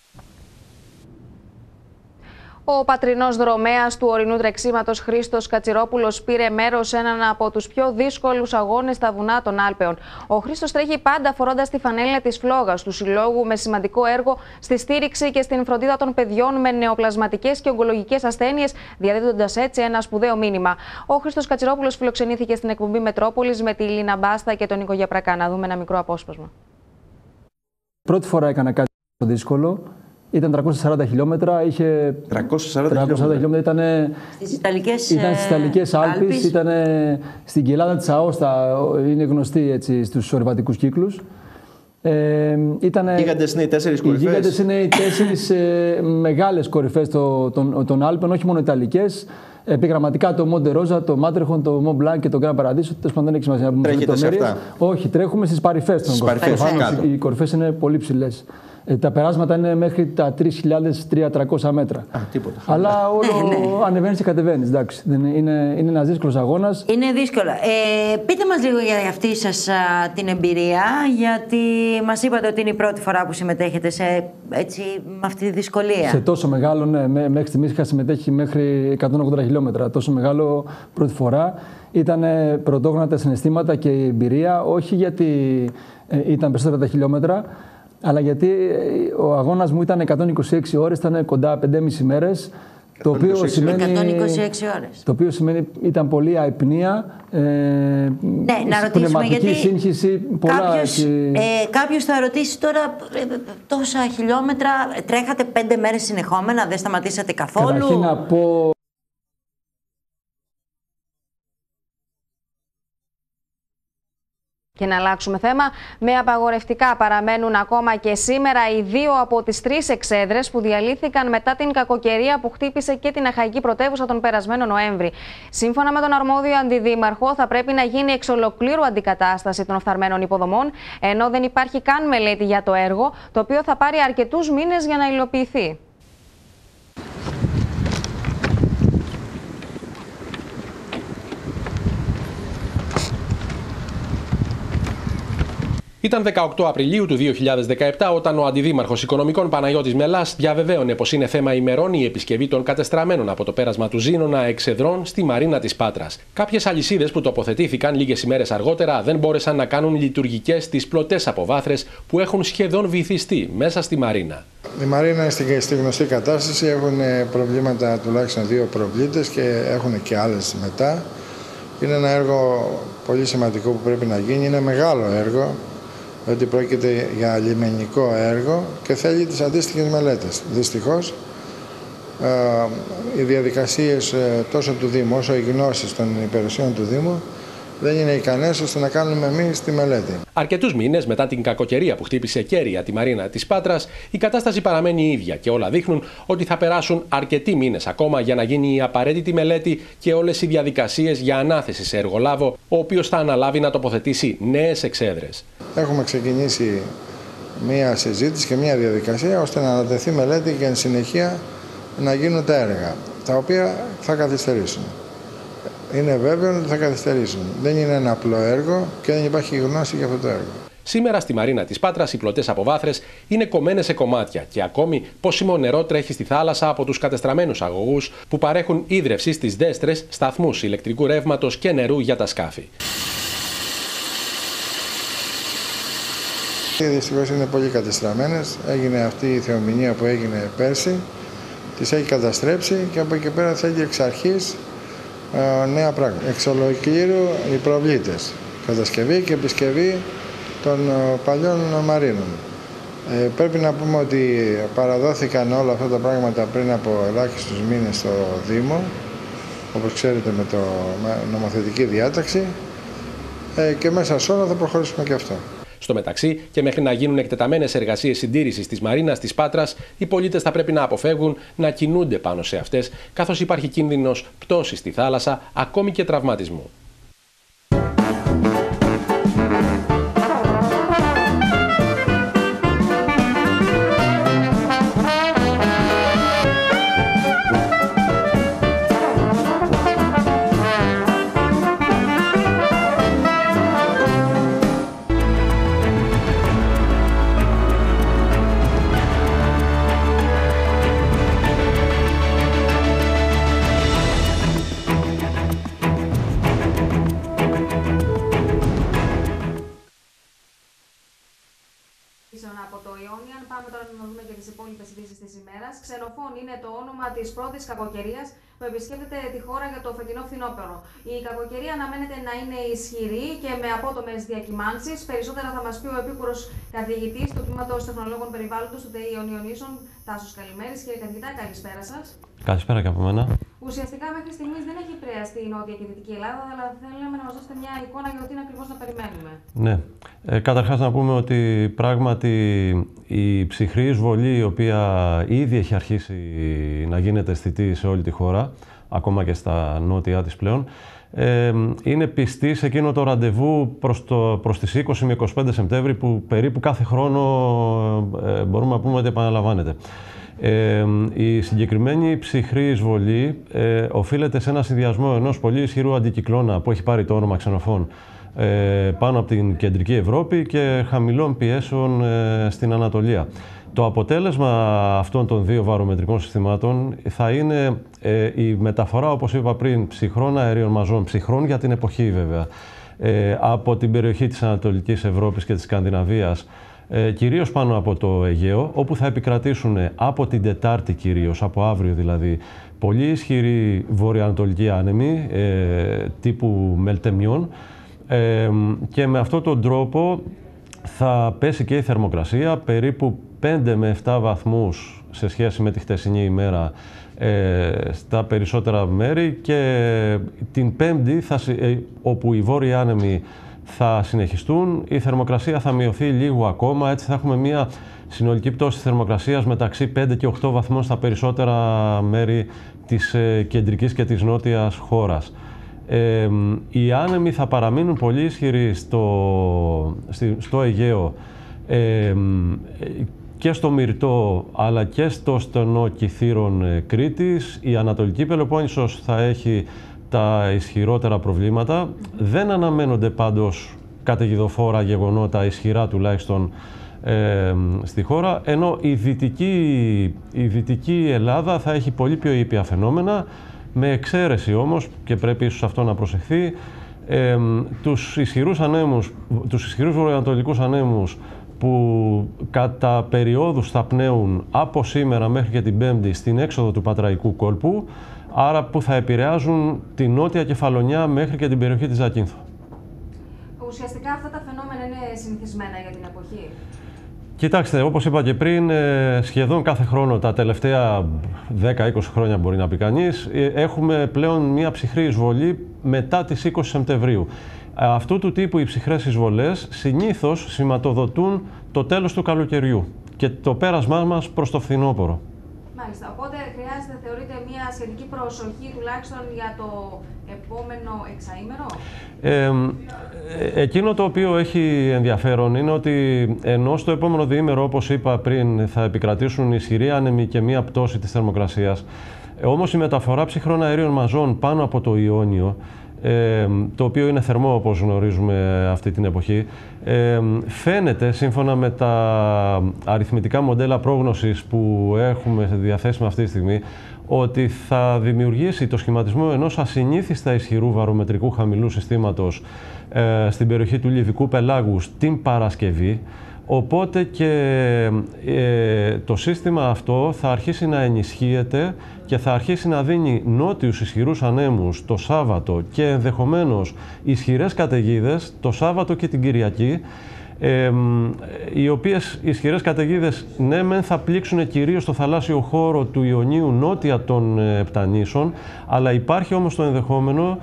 Ο πατρινός δρομέας του ορεινού τρεξίματος Χρήστος Κατσιρόπουλος πήρε μέρος σε έναν από τους πιο δύσκολους αγώνες στα βουνά των Άλπαιων. Ο Χρήστος τρέχει πάντα φορώντας τη φανέλα της φλόγας του συλλόγου με σημαντικό έργο στη στήριξη και στην φροντίδα των παιδιών με νεοπλασματικές και ογκολογικές ασθένειες, διαδίδοντας έτσι ένα σπουδαίο μήνυμα. Ο Χρήστος Κατσιρόπουλος φιλοξενήθηκε στην εκπομπή Μετρόπολης με τη Λίνα Μπάστα και τον Νίκο Γιαπρακά. Να δούμε ένα μικρό απόσπασμα. Πρώτη φορά έκανα κάτι δύσκολο. Ήταν 340 χιλιόμετρα, είχε 340 χιλιόμετρα, ήταν στις Ιταλικές Άλπεις, ήταν στην κοιλάδα της Αώστα, είναι γνωστή έτσι, στους ορειβατικούς κύκλους. Γίγαντες είναι οι 4 κορυφές. Οι γίγαντες είναι οι 4 μεγάλες κορυφές των Άλπων, όχι μόνο Ιταλικές. Επιγραμματικά το Μοντε Ρόζα, το Μάτρεχον, το Μον Μπλάνκ και το Γκραν Παραδείσο. Τέλος πάντων δεν έχει σημασία να πούμε λεπτομέρειες. Όχι, τρέχουμε στις παρυφές των κορυφών. Οι κορυφές είναι πολύ ψηλές. Τα περάσματα είναι μέχρι τα 3.300 μέτρα. Τίποτα. Αλλά όλο ανεβαίνεις και κατεβαίνεις. Εντάξει. Είναι ένας δύσκολος αγώνας. Είναι δύσκολο. Πείτε μας λίγο για αυτή σας την εμπειρία, γιατί μας είπατε ότι είναι η πρώτη φορά που συμμετέχετε με αυτή τη δυσκολία. Σε τόσο μεγάλο, ναι. Μέχρι στιγμής είχα συμμετέχει μέχρι 180 χιλιόμετρα. Τόσο μεγάλο πρώτη φορά. Ήταν πρωτόγνωρα τα συναισθήματα και η εμπειρία, όχι γιατί ήταν περισσότερα τα χιλιόμετρα, αλλά γιατί ο αγώνας μου ήταν 126 ώρες, ήταν κοντά 5,5 μέρες. Το οποίο σημαίνει 126 ώρες. Το οποίο σημαίνει ήταν πολλή αϊπνία, να ρωτήσουμε γιατί σύγχυση, κάποιος θα ρωτήσει τώρα τόσα χιλιόμετρα, τρέχατε 5 μέρες συνεχόμενα, δεν σταματήσατε καθόλου. Καταρχήν να πω... Και να αλλάξουμε θέμα, με απαγορευτικά παραμένουν ακόμα και σήμερα οι 2 από τις 3 εξέδρες που διαλύθηκαν μετά την κακοκαιρία που χτύπησε και την Αχαϊκή πρωτεύουσα τον περασμένο Νοέμβρη. Σύμφωνα με τον αρμόδιο αντιδήμαρχο, θα πρέπει να γίνει εξ ολοκλήρου αντικατάσταση των οφθαρμένων υποδομών, ενώ δεν υπάρχει καν μελέτη για το έργο, το οποίο θα πάρει αρκετούς μήνες για να υλοποιηθεί. Ήταν 18 Απριλίου του 2017 όταν ο Αντιδήμαρχος Οικονομικών Παναγιώτης Μελάς διαβεβαίωνε πως είναι θέμα ημερών η επισκευή των κατεστραμμένων από το πέρασμα του Ζήνονα εξεδρών στη Μαρίνα της Πάτρας. Κάποιες αλυσίδες που τοποθετήθηκαν λίγες ημέρες αργότερα δεν μπόρεσαν να κάνουν λειτουργικές τις πλωτές αποβάθρες που έχουν σχεδόν βυθιστεί μέσα στη Μαρίνα. Η Μαρίνα είναι στη γνωστή κατάσταση, έχουν προβλήματα τουλάχιστον 2 προβλήτες και έχουν και άλλες μετά. Είναι ένα έργο πολύ σημαντικό που πρέπει να γίνει, είναι μεγάλο έργο. Ότι πρόκειται για λιμενικό έργο και θέλει τις αντίστοιχες μελέτες. Δυστυχώς, οι διαδικασίες τόσο του Δήμου όσο οι γνώσεις των υπηρεσιών του Δήμου δεν είναι ικανές ώστε να κάνουμε εμείς τη μελέτη. Αρκετούς μήνες μετά την κακοκαιρία που χτύπησε κέρια τη Μαρίνα της Πάτρας, η κατάσταση παραμένει η ίδια και όλα δείχνουν ότι θα περάσουν αρκετοί μήνες ακόμα για να γίνει η απαραίτητη μελέτη και όλες οι διαδικασίες για ανάθεση σε εργολάβο, ο οποίος θα αναλάβει να τοποθετήσει νέες εξέδρες. Έχουμε ξεκινήσει μία συζήτηση και μία διαδικασία ώστε να ανατεθεί μελέτη και εν συνεχεία να γίνουν τα έργα, τα οποία θα καθυστερήσουν. Είναι βέβαιο ότι θα καθυστερήσουν. Δεν είναι ένα απλό έργο και δεν υπάρχει γνώση για αυτό το έργο. Σήμερα στη Μαρίνα της Πάτρας οι πλωτές αποβάθρες είναι κομμένες σε κομμάτια και ακόμη πόσιμο νερό τρέχει στη θάλασσα από τους κατεστραμμένους αγωγούς που παρέχουν ίδρυυση στις δέστρες, σταθμούς ηλεκτρικού ρεύματος και νερού για τα σκάφη. Δυστυχώς είναι πολύ κατεστραμμένες. Έγινε αυτή η θεομηνία που έγινε πέρσι, τις έχει καταστρέψει και από εκεί πέρα θέλει εξ αρχής νέα πράγματα. Εξ ολοκλήρου οι προβλήτες, κατασκευή και επισκευή των παλιών μαρίνων. Πρέπει να πούμε ότι παραδόθηκαν όλα αυτά τα πράγματα πριν από ελάχιστους μήνες στο Δήμο, όπως ξέρετε με το νομοθετική διάταξη, και μέσα σε όλα θα προχωρήσουμε και αυτό. Στο μεταξύ, και μέχρι να γίνουν εκτεταμένες εργασίες συντήρησης της Μαρίνας της Πάτρας, οι πολίτες θα πρέπει να αποφεύγουν να κινούνται πάνω σε αυτές, καθώς υπάρχει κίνδυνος πτώσης στη θάλασσα, ακόμη και τραυματισμού. Από το Ionian. Πάμε τώρα να δούμε και τις υπόλοιπες ειδήσεις της ημέρας. Ξενοφών είναι το όνομα της πρώτης κακοκαιρίας που επισκέπτεται τη χώρα για το φετινό φθινόπωρο. Η κακοκαιρία αναμένεται να είναι ισχυρή και με απότομες διακυμάνσεις. Περισσότερα θα μας πει ο επίκουρος καθηγητής του Τμήματος Τεχνολόγων Περιβάλλοντος του ΤΕΙ Ιωνιονίσων, Τάσος Καλημέρης. Κύριε καθηγητά, καλησπέρα σας. Καλησπέρα και από μένα. Ουσιαστικά μέχρι στιγμής δεν έχει επηρεαστεί η Νότια και η Δυτική Ελλάδα, αλλά θέλαμε να μας δώσετε μια εικόνα για το τι ακριβώς να περιμένουμε. Ναι. Καταρχάς να πούμε ότι πράγματι η ψυχρή εισβολή, η οποία ήδη έχει αρχίσει να γίνεται αισθητή σε όλη τη χώρα, ακόμα και στα νότια της πλέον, είναι πιστή σε εκείνο το ραντεβού προς τις 20 με 25 Σεπτέμβρη, που περίπου κάθε χρόνο μπορούμε να πούμε ότι επαναλαμβάνεται. Η συγκεκριμένη ψυχρή εισβολή οφείλεται σε ένα συνδυασμό ενός πολύ ισχυρού αντικυκλώνα που έχει πάρει το όνομα Ξενοφών πάνω από την κεντρική Ευρώπη και χαμηλών πιέσεων στην Ανατολία. Το αποτέλεσμα αυτών των δύο βαρομετρικών συστημάτων θα είναι η μεταφορά, όπως είπα πριν, ψυχρών αερίων μαζών, ψυχρών για την εποχή βέβαια, από την περιοχή της Ανατολικής Ευρώπης και της Σκανδιναβίας, κυρίως πάνω από το Αιγαίο, όπου θα επικρατήσουν από την Τετάρτη κυρίως, από αύριο δηλαδή, πολύ ισχυροί βορειοανατολικοί άνεμοι, τύπου μελτεμιών, και με αυτόν τον τρόπο θα πέσει και η θερμοκρασία περίπου 5 με 7 βαθμούς σε σχέση με τη χτεσινή ημέρα στα περισσότερα μέρη, και την Πέμπτη, όπου οι βόρειοι άνεμοι θα συνεχιστούν, η θερμοκρασία θα μειωθεί λίγο ακόμα, έτσι θα έχουμε μια συνολική πτώση της θερμοκρασίας μεταξύ 5 και 8 βαθμών στα περισσότερα μέρη της κεντρικής και της νότιας χώρας. Οι άνεμοι θα παραμείνουν πολύ ισχυροί στο Αιγαίο και στο Μυρτό, αλλά και στο στενό Κιθήρων Κρήτης. Η Ανατολική Πελοπόννησος θα έχει τα ισχυρότερα προβλήματα. Δεν αναμένονται πάντως καταιγιδοφόρα γεγονότα, ισχυρά τουλάχιστον, στη χώρα, ενώ η δυτική Ελλάδα θα έχει πολύ πιο ήπια φαινόμενα, με εξαίρεση όμως, και πρέπει ίσως αυτό να προσεχθεί, τους ισχυρούς βορειοανατολικούς ανέμους που κατά περιόδους θα πνέουν από σήμερα μέχρι και την Πέμπτη στην έξοδο του Πατραϊκού κόλπου, άρα που θα επηρεάζουν την νότια Κεφαλονιά μέχρι και την περιοχή της Ζακίνθου. Ουσιαστικά αυτά τα φαινόμενα είναι συνηθισμένα για την εποχή. Κοιτάξτε, όπως είπα και πριν, σχεδόν κάθε χρόνο, τα τελευταία 10-20 χρόνια μπορεί να πει κανείς, έχουμε πλέον μια ψυχρή εισβολή μετά τις 20 Σεπτεμβρίου. Αυτού του τύπου οι ψυχρές εισβολές συνήθως σηματοδοτούν το τέλος του καλοκαιριού και το πέρασμά μας προς το φθινόπωρο. Μάλιστα. Οπότε χρειάζεται, θεωρείτε, μια σχετική προσοχή τουλάχιστον για το επόμενο εξαήμερο. Εκείνο το οποίο έχει ενδιαφέρον είναι ότι ενώ στο επόμενο διήμερο, όπως είπα πριν, θα επικρατήσουν ισχυροί άνεμοι και μία πτώση της θερμοκρασίας, όμως η μεταφορά ψυχρών αερίων μαζών πάνω από το Ιόνιο, το οποίο είναι θερμό όπως γνωρίζουμε αυτή την εποχή, φαίνεται σύμφωνα με τα αριθμητικά μοντέλα πρόγνωσης που έχουμε διαθέσιμα αυτή τη στιγμή, ότι θα δημιουργήσει το σχηματισμό ενός ασυνήθιστα ισχυρού βαρομετρικού χαμηλού συστήματος στην περιοχή του Λιβικού Πελάγους την Παρασκευή, Οπότε και το σύστημα αυτό θα αρχίσει να ενισχύεται και θα αρχίσει να δίνει νότιους ισχυρούς ανέμους το Σάββατο και ενδεχομένως ισχυρές καταιγίδες το Σάββατο και την Κυριακή, οι οποίες ισχυρές καταιγίδες ναι μεν θα πλήξουν κυρίως το θαλάσσιο χώρο του Ιωνίου νότια των Επτανήσων, αλλά υπάρχει όμως το ενδεχόμενο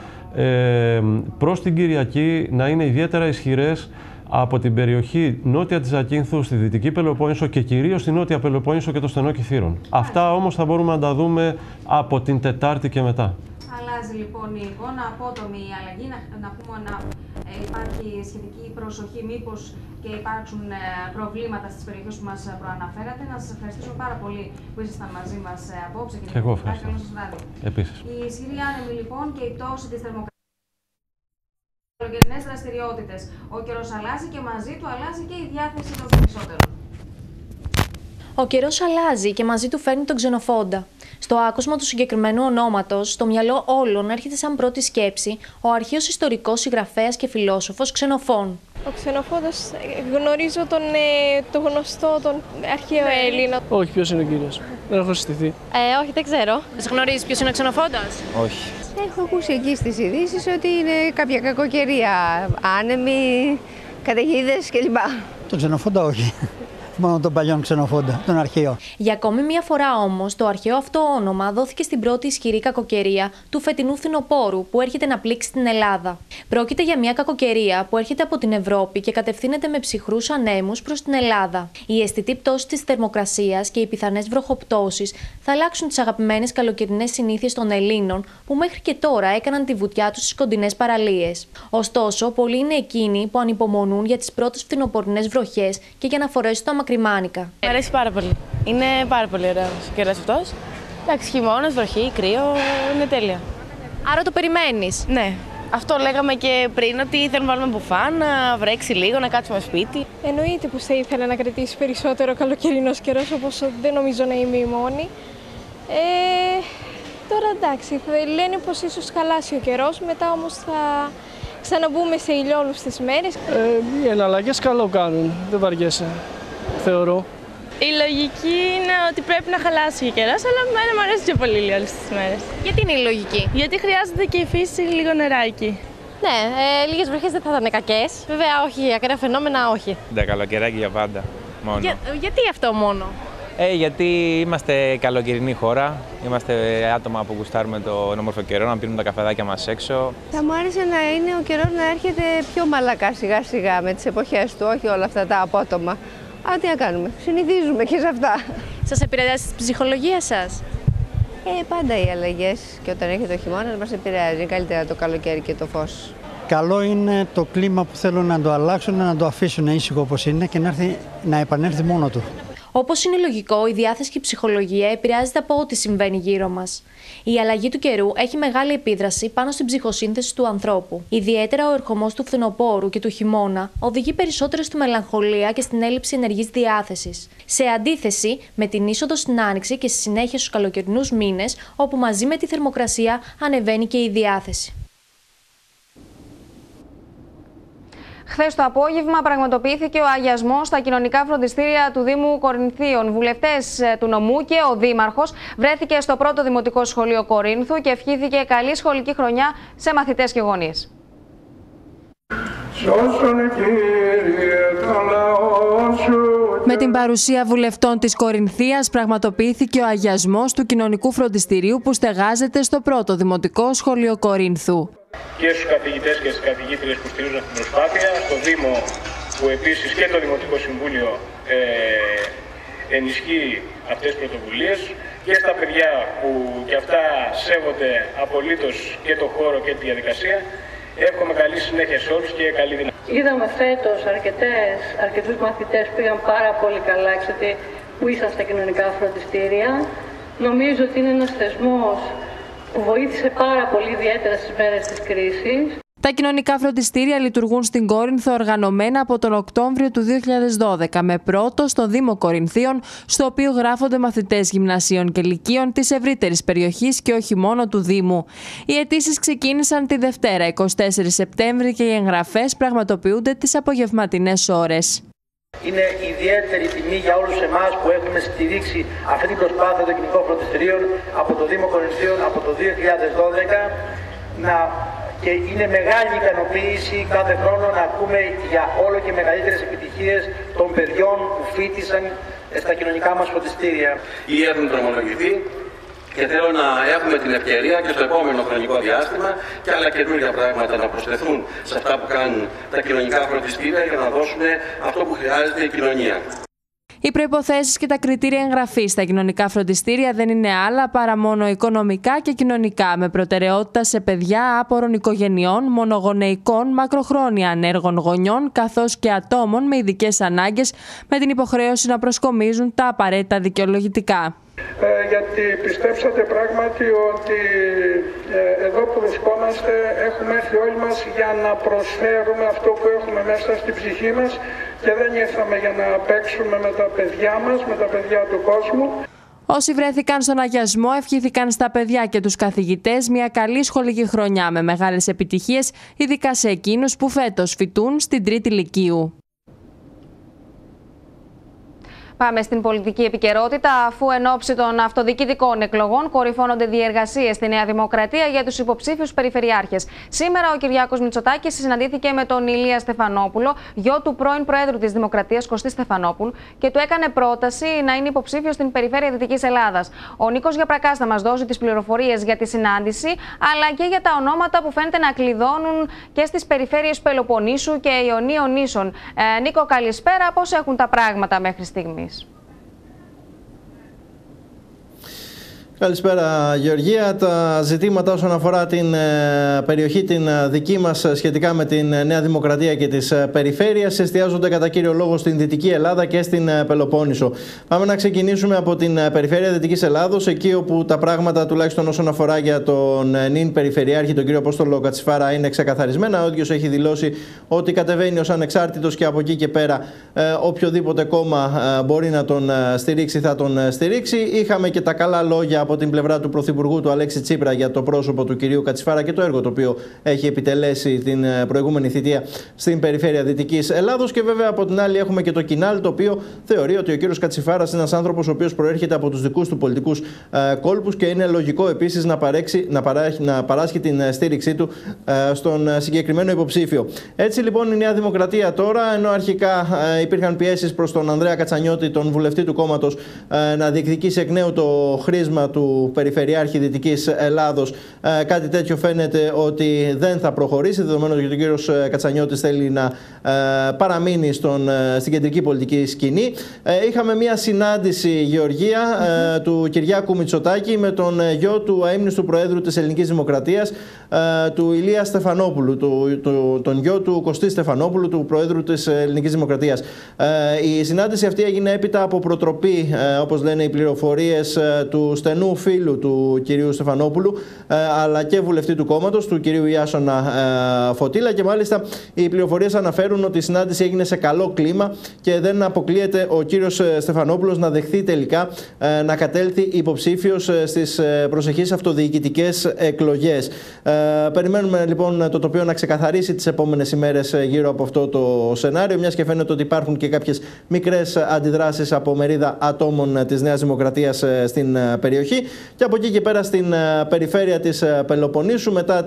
προς την Κυριακή να είναι ιδιαίτερα ισχυρές από την περιοχή νότια της Ζακίνθου στη Δυτική Πελοπόννησο και κυρίως στη Νότια Πελοπόννησο και το στενό Κιθήρων. Αυτά όμως θα μπορούμε να τα δούμε από την Τετάρτη και μετά. Αλλάζει λοιπόν η εικόνα, απότομη η αλλαγή. Να πούμε να υπάρχει σχετική προσοχή, μήπως και υπάρξουν προβλήματα στις περιοχές που μας προαναφέρατε. Να σας ευχαριστήσω πάρα πολύ που ήσασταν μαζί μας απόψε. Και εγώ ευχαριστώ. Καλό σας βράδυ. Επίσης. Η ισχυρή άνεμη λοιπόν και η πτώση της θερμοκρασίας. Καλοκαιρινές δραστηριότητες. Ο καιρός αλλάζει και μαζί του αλλάζει και η διάθεση των περισσότερων. Ο καιρός αλλάζει και μαζί του φέρνει τον ξενοφόντα. Στο άκουσμα του συγκεκριμένου ονόματος, στο μυαλό όλων έρχεται σαν πρώτη σκέψη ο αρχαίος ιστορικός συγγραφέας και φιλόσοφος Ξενοφών. Ο Ξενοφόντας, γνωρίζω τον γνωστό, τον αρχαίο Έλληνα. Όχι, ποιος είναι ο κύριος. Δεν έχω συστηθεί. Όχι, δεν ξέρω. Δεν γνωρίζεις ποιος είναι ο Ξενοφόντας? Όχι. Έχω ακούσει εκεί στις ειδήσεις ότι είναι κάποια κακοκαιρία, άνεμοι, καταιγίδες κλπ. Τον Ξενοφόντα όχι. Μόνο τον παλιόν Ξενοφόντα, τον αρχαίο. Για ακόμη μία φορά όμως, το αρχαίο αυτό όνομα δόθηκε στην πρώτη ισχυρή κακοκαιρία του φετινού φθινοπόρου που έρχεται να πλήξει την Ελλάδα. Πρόκειται για μια κακοκαιρία που έρχεται από την Ευρώπη και κατευθύνεται με ψυχρούς ανέμους προς την Ελλάδα. Η αισθητή πτώση της θερμοκρασίας και οι πιθανές βροχοπτώσεις θα αλλάξουν τις αγαπημένες καλοκαιρινές συνήθειες των Ελλήνων που μέχρι και τώρα έκαναν τη βουτιά τους στις κοντινές παραλίες. Ωστόσο, πολλοί είναι εκείνοι που ανυπομονούν για τις πρώτες φθινοπορεινές βροχές και για να φορέσουν τα μακριμάνικα. Μ' αρέσει πάρα πολύ. Είναι πάρα πολύ ωραίος ο καιρός αυτός. Εντάξει, χειμώνας, βροχή, κρύο, είναι τέλεια. Άρα το περιμένεις? Ναι. Αυτό λέγαμε και πριν, ότι θέλουμε να βάλουμε μπουφάν, να βρέξει λίγο, να κάτσουμε σπίτι. Εννοείται πως θα ήθελα να κρατήσει περισσότερο καλοκαιρινός καιρός, όπως δεν νομίζω να είμαι η μόνη. Τώρα εντάξει, λένε πως ίσως χαλάσει ο καιρός, μετά όμως θα ξαναμπούμε σε ηλιόλουστες μέρες. Οι εναλλαγές καλό κάνουν, δεν βαριέσαι, θεωρώ. Η λογική είναι ότι πρέπει να χαλάσει ο καιρός, αλλά εμένα μου αρέσει πιο πολύ ηλιόλουστες μέρες. Γιατί είναι η λογική? Γιατί χρειάζεται και η φύση λίγο νεράκι. Ναι, λίγες βροχές δεν θα ήταν κακές. Βέβαια, όχι, ακραία φαινόμενα, όχι. Ναι, καλοκαιράκι για πάντα. Μόνο. Γιατί αυτό μόνο? Γιατί είμαστε καλοκαιρινή χώρα. Είμαστε άτομα που γουστάρουμε τον όμορφο καιρό, να πίνουμε τα καφεδάκια μας έξω. Θα μου άρεσε να είναι ο καιρός να έρχεται πιο μαλακά σιγά σιγά με τις εποχές του, όχι όλα αυτά τα απότομα. Τι να κάνουμε, συνηθίζουμε και σε αυτά. Σας επηρεάζει την ψυχολογία σας? Πάντα οι αλλαγές και όταν έρχεται ο χειμώνας μας επηρεάζει. Καλύτερα το καλοκαίρι και το φως. Καλό είναι το κλίμα που θέλουν να το αλλάξουν, να το αφήσουν ήσυχο όπως είναι και να επανέλθει μόνο του. Όπως είναι λογικό, η διάθεση και η ψυχολογία επηρεάζεται από ό,τι συμβαίνει γύρω μας. Η αλλαγή του καιρού έχει μεγάλη επίδραση πάνω στην ψυχοσύνθεση του ανθρώπου. Ιδιαίτερα ο ερχομός του φθινοπόρου και του χειμώνα οδηγεί περισσότερο στη μελαγχολία και στην έλλειψη ενεργής διάθεσης. Σε αντίθεση με την είσοδο στην άνοιξη και στη συνέχεια στους καλοκαιρινούς μήνες, όπου μαζί με τη θερμοκρασία ανεβαίνει και η διάθεση. Χθες το απόγευμα πραγματοποιήθηκε ο αγιασμός στα κοινωνικά φροντιστήρια του Δήμου Κορινθίων. Βουλευτές του νομού και ο Δήμαρχος βρέθηκε στο πρώτο Δημοτικό Σχολείο Κορίνθου και ευχήθηκε καλή σχολική χρονιά σε μαθητές και γονείς. Με την παρουσία βουλευτών της Κορινθίας πραγματοποιήθηκε ο αγιασμός του κοινωνικού φροντιστηρίου που στεγάζεται στο πρώτο Δημοτικό Σχολείο Κορίνθου. Και στους καθηγητές και στις καθηγήτριες που στηρίζουν αυτή την προσπάθεια, στο Δήμο που επίσης και το Δημοτικό Συμβούλιο ενισχύει αυτές τις πρωτοβουλίες, και στα παιδιά που και αυτά σέβονται απολύτως και το χώρο και τη διαδικασία. Εύχομαι καλή συνέχεια σε όλους και καλή δύναμη. Είδαμε φέτος αρκετούς μαθητές που πήγαν πάρα πολύ καλά που ήσαν στα κοινωνικά φροντιστήρια. Νομίζω ότι είναι ένας θεσμός που βοήθησε πάρα πολύ, ιδιαίτερα στις μέρες της κρίσης. Τα κοινωνικά φροντιστήρια λειτουργούν στην Κόρινθο οργανωμένα από τον Οκτώβριο του 2012, με πρώτο στο Δήμο Κορινθίων, στο οποίο γράφονται μαθητές γυμνασίων και λυκείων της ευρύτερης περιοχής και όχι μόνο του Δήμου. Οι αιτήσεις ξεκίνησαν τη Δευτέρα, 24 Σεπτέμβρη, και οι εγγραφές πραγματοποιούνται τις απογευματινές ώρες. Είναι ιδιαίτερη τιμή για όλους εμάς που έχουμε στηρίξει αυτή την προσπάθεια των κοινωνικών φροντιστηρίων από το Δήμο Κορινθίων από το 2012 και είναι μεγάλη ικανοποίηση κάθε χρόνο να ακούμε για όλο και μεγαλύτερες επιτυχίες των παιδιών που φοιτήσαν στα κοινωνικά μας φροντιστήρια. Ή έχουν δρομολογηθεί και θέλω να έχουμε την ευκαιρία και στο επόμενο χρονικό διάστημα και άλλα καινούργια πράγματα να προσθεθούν σε αυτά που κάνουν τα κοινωνικά φροντιστήρια για να δώσουν αυτό που χρειάζεται η κοινωνία. Οι προϋποθέσεις και τα κριτήρια εγγραφής στα κοινωνικά φροντιστήρια δεν είναι άλλα παρά μόνο οικονομικά και κοινωνικά, με προτεραιότητα σε παιδιά άπορων οικογενειών, μονογονεϊκών, μακροχρόνια ανέργων γονιών, καθώς και ατόμων με ειδικές ανάγκες, με την υποχρέωση να προσκομίζουν τα απαραίτητα δικαιολογητικά. Γιατί πιστέψατε πράγματι ότι εδώ που βρισκόμαστε έχουμε έρθει όλοι μας για να προσφέρουμε αυτό που έχουμε μέσα στην ψυχή μας και δεν ήρθαμε για να παίξουμε με τα παιδιά μας, με τα παιδιά του κόσμου. Όσοι βρέθηκαν στον αγιασμό ευχήθηκαν στα παιδιά και τους καθηγητές μια καλή σχολική χρονιά με μεγάλες επιτυχίες, ειδικά σε εκείνους που φέτος φοιτούν στην 3η Λυκείου. Πάμε στην πολιτική επικαιρότητα, αφού εν ώψη των αυτοδιοικητικών εκλογών κορυφώνονται διεργασίες στη Νέα Δημοκρατία για τους υποψήφιους περιφερειάρχες. Σήμερα ο Κυριάκος Μητσοτάκης συναντήθηκε με τον Ηλία Στεφανόπουλο, γιο του πρώην Προέδρου της Δημοκρατίας Κωστή Στεφανόπουλου, και του έκανε πρόταση να είναι υποψήφιος στην περιφέρεια Δυτικής Ελλάδας. Ο Νίκος Γιαπρακάς θα μας δώσει τις πληροφορίες για τη συνάντηση, αλλά και για τα ονόματα που φαίνεται να κλειδώνουν και στις περιφέρειες Πελοποννήσου και Ιωνίων Νήσων. Νίκο, καλησπέρα. Πώς έχουν τα πράγματα μέχρι στιγμής? Καλησπέρα Γεωργία. Τα ζητήματα όσον αφορά την περιοχή την δική μας σχετικά με την Νέα Δημοκρατία και τις περιφέρειες εστιάζονται κατά κύριο λόγο στην Δυτική Ελλάδα και στην Πελοπόννησο. Πάμε να ξεκινήσουμε από την περιφέρεια Δυτικής Ελλάδος, εκεί όπου τα πράγματα τουλάχιστον όσον αφορά για τον νυν Περιφερειάρχη, τον κύριο Απόστολο Κατσιφάρα, είναι ξεκαθαρισμένα. Ο ίδιος έχει δηλώσει ότι κατεβαίνει ως ανεξάρτητος και από εκεί και πέρα οποιοδήποτε κόμμα μπορεί να τον στηρίξει θα τον στηρίξει. Είχαμε και τα καλά λόγια από την πλευρά του Πρωθυπουργού του Αλέξη Τσίπρα για το πρόσωπο του κυρίου Κατσιφάρα και το έργο το οποίο έχει επιτελέσει την προηγούμενη θητεία στην περιφέρεια Δυτικής Ελλάδος. Και βέβαια από την άλλη έχουμε και το Κινάλ, το οποίο θεωρεί ότι ο κύριος Κατσιφάρας είναι ένας άνθρωπος ο οποίος προέρχεται από τους δικούς του πολιτικούς κόλπους και είναι λογικό επίσης να παράσχει την στήριξή του στον συγκεκριμένο υποψήφιο. Έτσι λοιπόν η Νέα Δημοκρατία τώρα, ενώ αρχικά υπήρχαν πιέσεις προς τον Ανδρέα Κατσανιώτη, τον βουλευτή του κόμματος, να διεκδικήσει εκ νέου το χρήσμα του Περιφερειάρχη Δυτικής Ελλάδος, κάτι τέτοιο φαίνεται ότι δεν θα προχωρήσει, δεδομένου ότι ο κύριος Κατσανιώτης θέλει να παραμείνει στην κεντρική πολιτική σκηνή. Είχαμε μια συνάντηση, Γεωργία, του Κυριάκου Μητσοτάκη με τον γιο του αείμνηστου Προέδρου της Ελληνικής Δημοκρατίας, του Ηλία Στεφανόπουλου, τον γιο του Κωστή Στεφανόπουλου, του Προέδρου της Ελληνικής Δημοκρατίας. Η συνάντηση αυτή έγινε έπειτα από προτροπή, όπως λένε οι πληροφορίες, του στενού φίλου του κυρίου Στεφανόπουλου, αλλά και βουλευτή του κόμματος, του κυρίου Ιάσονα Φωτήλα, και μάλιστα οι πληροφορίες αναφέρουν ότι η συνάντηση έγινε σε καλό κλίμα και δεν αποκλείεται ο κύριος Στεφανόπουλος να δεχθεί τελικά να κατέλθει υποψήφιος στις προσεχείς αυτοδιοικητικές εκλογές. Περιμένουμε λοιπόν το τοπίο να ξεκαθαρίσει τις επόμενες ημέρες γύρω από αυτό το σενάριο, μιας και φαίνεται ότι υπάρχουν και κάποιες μικρές αντιδράσεις από μερίδα ατόμων της Νέας Δημοκρατίας στην περιοχή. Και από εκεί και πέρα στην περιφέρεια της Πελοποννήσου, μετά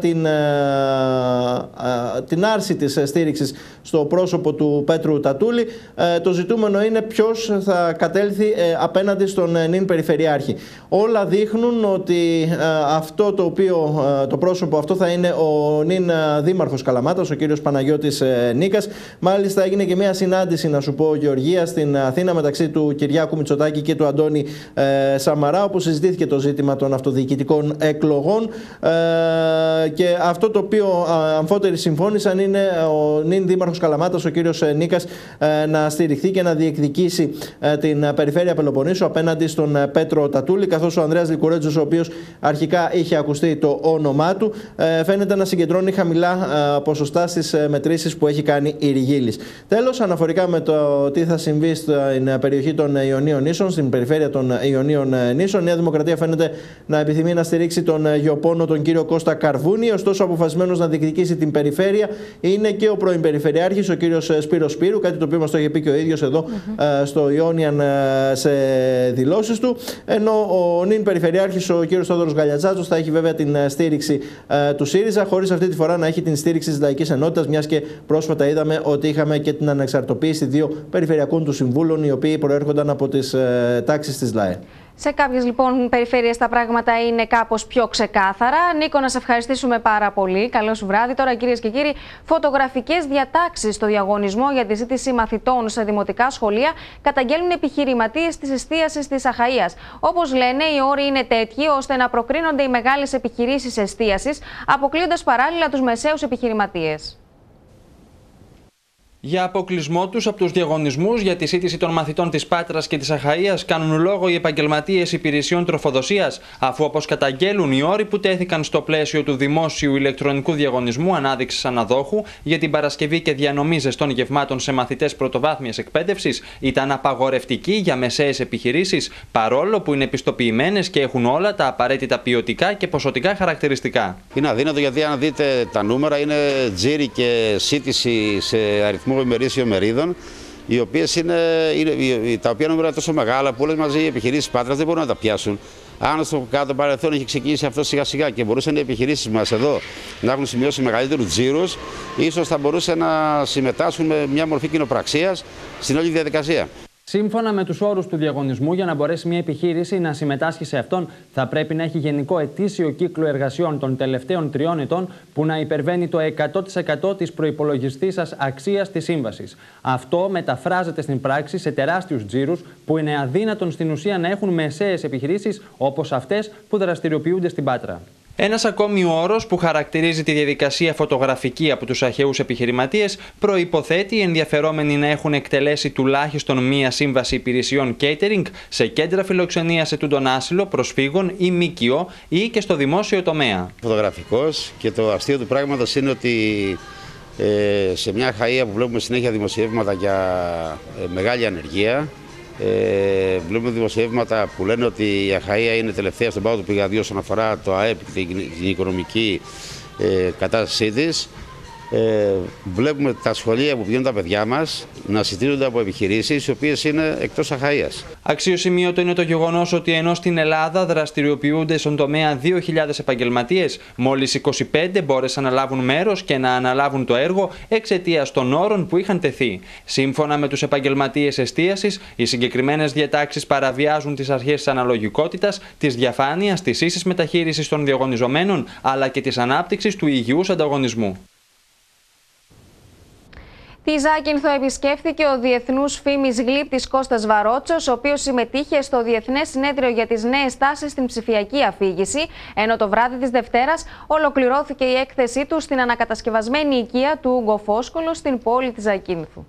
την άρση της στήριξης στο πρόσωπο του Πέτρου Τατούλη, το ζητούμενο είναι ποιος θα κατέλθει απέναντι στον νυν Περιφερειάρχη. Όλα δείχνουν ότι το πρόσωπο αυτό θα είναι ο νυν Δήμαρχος Καλαμάτας, ο κύριος Παναγιώτης Νίκας. Μάλιστα έγινε και μια συνάντηση, να σου πω Γεωργία, στην Αθήνα μεταξύ του Κυριάκου Μητσοτάκη και του Αντώνη Σαμαρά, όπου συζητήθηκε το ζήτημα των αυτοδιοικητικών εκλογών, και αυτό το οποίο αμφότεροι συμφώνησαν είναι ο νυν Δήμαρχος Καλαμάτας, ο κύριος Νίκας, να στηριχθεί και να διεκδικήσει την περιφέρεια Πελοποννήσου απέναντι στον Πέτρο Τατούλη, καθώς ο Ανδρέας Λικουρέτζος, ο οποίος αρχικά είχε ακουστεί το όνομά του, φαίνεται να συγκεντρώνει χαμηλά ποσοστά στις μετρήσεις που έχει κάνει η Ριγίλης. Τέλος, αναφορικά με το τι θα συμβεί στην περιοχή των Ιωνίων Νήσων, στην περιφέρεια των Ιωνίων Νήσων, η Νέα Δημοκρατία Δημοκρατία φαίνεται να επιθυμεί να στηρίξει τον γεωπόνο, τον κύριο Κώστα Καρβούνη. Ωστόσο, αποφασισμένος να διεκδικήσει την περιφέρεια είναι και ο πρώην Περιφερειάρχης, ο κύριος Σπύρος Σπύρου, κάτι το οποίο μας το είχε πει και ο ίδιος εδώ στο Ιόνιαν σε δηλώσεις του. Ενώ ο νυν Περιφερειάρχης, ο κύριος Θόδωρος Γκαλιατζάτζος, θα έχει βέβαια την στήριξη του ΣΥΡΙΖΑ, χωρίς αυτή τη φορά να έχει την στήριξη της Λαϊκής Ενότητας, μιας και πρόσφατα είδαμε ότι είχαμε και την ανεξαρτοποίηση 2 περιφερειακών του συμβούλων, οι οποίοι προέρχονταν από τις τάξεις της ΛΑΕ. Σε κάποιες λοιπόν περιφέρειες τα πράγματα είναι κάπως πιο ξεκάθαρα. Νίκο, να σε ευχαριστήσουμε πάρα πολύ. Καλό σου βράδυ. Τώρα, κυρίες και κύριοι, φωτογραφικές διατάξεις στο διαγωνισμό για τη ζήτηση μαθητών σε δημοτικά σχολεία καταγγέλνουν επιχειρηματίες της εστίασης της Αχαΐας. Όπως λένε, οι όροι είναι τέτοιοι ώστε να προκρίνονται οι μεγάλες επιχειρήσεις εστίασης, αποκλείοντας παράλληλα τους μεσαίους επιχειρηματίες. Για αποκλεισμό τους από τους διαγωνισμούς για τη σύντηση των μαθητών της Πάτρας και της Αχαΐας κάνουν λόγο οι επαγγελματίες υπηρεσιών τροφοδοσίας, αφού όπως καταγγέλουν οι όροι που τέθηκαν στο πλαίσιο του δημόσιου ηλεκτρονικού διαγωνισμού ανάδειξης αναδόχου για την παρασκευή και διανομή ζεστών γευμάτων σε μαθητές πρωτοβάθμιας εκπαίδευσης ήταν απαγορευτικοί για μεσαίες επιχειρήσεις, παρόλο που είναι επιστοποιημένες και έχουν όλα τα απαραίτητα ποιοτικά και ποσοτικά χαρακτηριστικά. Είναι αδύνατο γιατί αν δείτε τα νούμερα είναι τζίρι και σύντηση σε αριθμό ημερήσιων μερίδων, τα οποία νούμερα είναι τόσο μεγάλα που όλες μαζί οι επιχειρήσεις Πάτρας δεν μπορούν να τα πιάσουν. Αν στο κάτω παρελθόν είχε ξεκινήσει αυτό σιγά σιγά και μπορούσαν οι επιχειρήσεις μας εδώ να έχουν σημειώσει μεγαλύτερους τζίρους, ίσως θα μπορούσαν να συμμετάσχουν με μια μορφή κοινοπραξίας στην όλη διαδικασία. Σύμφωνα με τους όρους του διαγωνισμού, για να μπορέσει μια επιχείρηση να συμμετάσχει σε αυτόν, θα πρέπει να έχει γενικό ετήσιο κύκλο εργασιών των τελευταίων 3 ετών που να υπερβαίνει το 100% της προϋπολογιστήσας αξίας της σύμβασης. Αυτό μεταφράζεται στην πράξη σε τεράστιους τζίρους που είναι αδύνατον στην ουσία να έχουν μεσαίες επιχειρήσεις όπως αυτές που δραστηριοποιούνται στην Πάτρα. Ένας ακόμη όρος που χαρακτηρίζει τη διαδικασία φωτογραφική από τους αχαιούς επιχειρηματίες προϋποθέτει οι ενδιαφερόμενοι να έχουν εκτελέσει τουλάχιστον μία σύμβαση υπηρεσιών catering σε κέντρα φιλοξενίας ετούντων άσυλο, προσφύγων ή ΜΚΟ ή και στο δημόσιο τομέα. Φωτογραφικός, και το αστείο του πράγματος είναι ότι σε μια Αχαΐα που βλέπουμε συνέχεια δημοσιεύματα για μεγάλη ανεργία, βλέπουμε δημοσιεύματα που λένε ότι η Αχαΐα είναι τελευταία στον πάγο του πηγαδίου όσον αφορά το ΑΕΠ και την οικονομική κατάστασή της. Βλέπουμε τα σχολεία που πηγαίνουν τα παιδιά μας να συντηρούνται από επιχειρήσεις οι οποίες είναι εκτός Αχαΐας. Αξιοσημείωτο είναι το γεγονός ότι ενώ στην Ελλάδα δραστηριοποιούνται στον τομέα 2.000 επαγγελματίες, μόλις 25 μπόρεσαν να λάβουν μέρος και να αναλάβουν το έργο εξαιτίας των όρων που είχαν τεθεί. Σύμφωνα με τους επαγγελματίες εστίασης, οι συγκεκριμένες διατάξεις παραβιάζουν τις αρχές της αναλογικότητας, της διαφάνειας, της ίσης μεταχείρισης των διαγωνιζομένων, αλλά και της ανάπτυξης του υγιούς ανταγωνισμού. Τη Ζάκυνθο επισκέφθηκε ο διεθνούς φήμης γλύπτης Κώστας Βαρότσος, ο οποίος συμμετείχε στο Διεθνές Συνέδριο για τις Νέες Τάσεις στην ψηφιακή αφήγηση, ενώ το βράδυ της Δευτέρας ολοκληρώθηκε η έκθεσή του στην ανακατασκευασμένη οικία του Ούγκο Φόσκολο στην πόλη της Ζάκυνθου.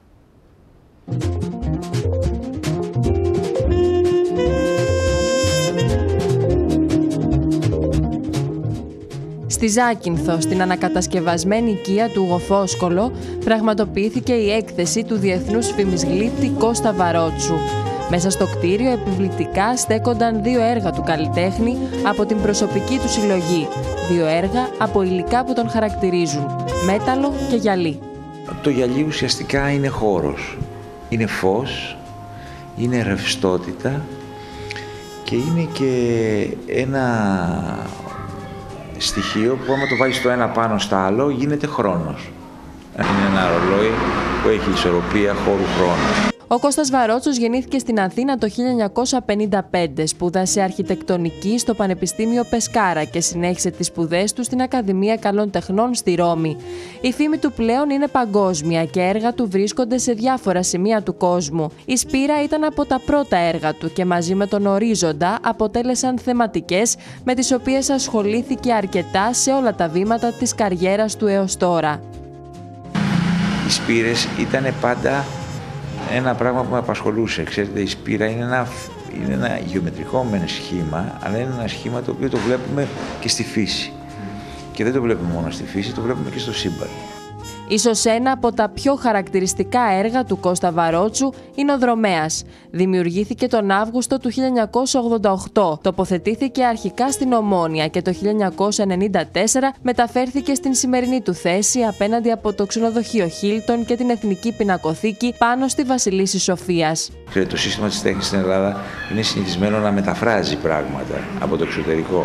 Στη Ζάκυνθο, στην ανακατασκευασμένη οικία του Γοφόσκολο, πραγματοποιήθηκε η έκθεση του Διεθνούς Φήμης Γλύπτη Κώστα Βαρότσου. Μέσα στο κτίριο επιβλητικά στέκονταν 2 έργα του καλλιτέχνη από την προσωπική του συλλογή. 2 έργα από υλικά που τον χαρακτηρίζουν, μέταλλο και γυαλί. Το γυαλί ουσιαστικά είναι χώρος. Είναι φως, είναι ρευστότητα και είναι και ένα στοιχείο που άμα το βάλεις το ένα πάνω στο άλλο γίνεται χρόνος. Είναι ένα ρολόι που έχει ισορροπία χώρου-χρόνου. Ο Κώστας Βαρότσος γεννήθηκε στην Αθήνα το 1955, σπούδασε αρχιτεκτονική στο Πανεπιστήμιο Πεσκάρα και συνέχισε τις σπουδές του στην Ακαδημία Καλών Τεχνών στη Ρώμη. Η φήμη του πλέον είναι παγκόσμια και έργα του βρίσκονται σε διάφορα σημεία του κόσμου. Η Σπήρα ήταν από τα πρώτα έργα του και μαζί με τον Ορίζοντα αποτέλεσαν θεματικές με τις οποίες ασχολήθηκε αρκετά σε όλα τα βήματα της καριέρας του έως τώρα. Οι Σπήρες ήταν πάντα ένα πράγμα που με απασχολούσε. Ξέρετε, η Σπήρα είναι ένα γεωμετρικό μεν σχήμα, αλλά είναι ένα σχήμα το οποίο το βλέπουμε και στη φύση. Και δεν το βλέπουμε μόνο στη φύση, το βλέπουμε και στο σύμπαν. Ίσως ένα από τα πιο χαρακτηριστικά έργα του Κώστα Βαρότσου είναι ο Δρομέας. Δημιουργήθηκε τον Αύγουστο του 1988, τοποθετήθηκε αρχικά στην Ομόνια και το 1994 μεταφέρθηκε στην σημερινή του θέση απέναντι από το ξενοδοχείο Χίλτον και την Εθνική Πινακοθήκη πάνω στη Βασιλίσσης Σοφίας. Το σύστημα της τέχνης στην Ελλάδα είναι συνηθισμένο να μεταφράζει πράγματα από το εξωτερικό.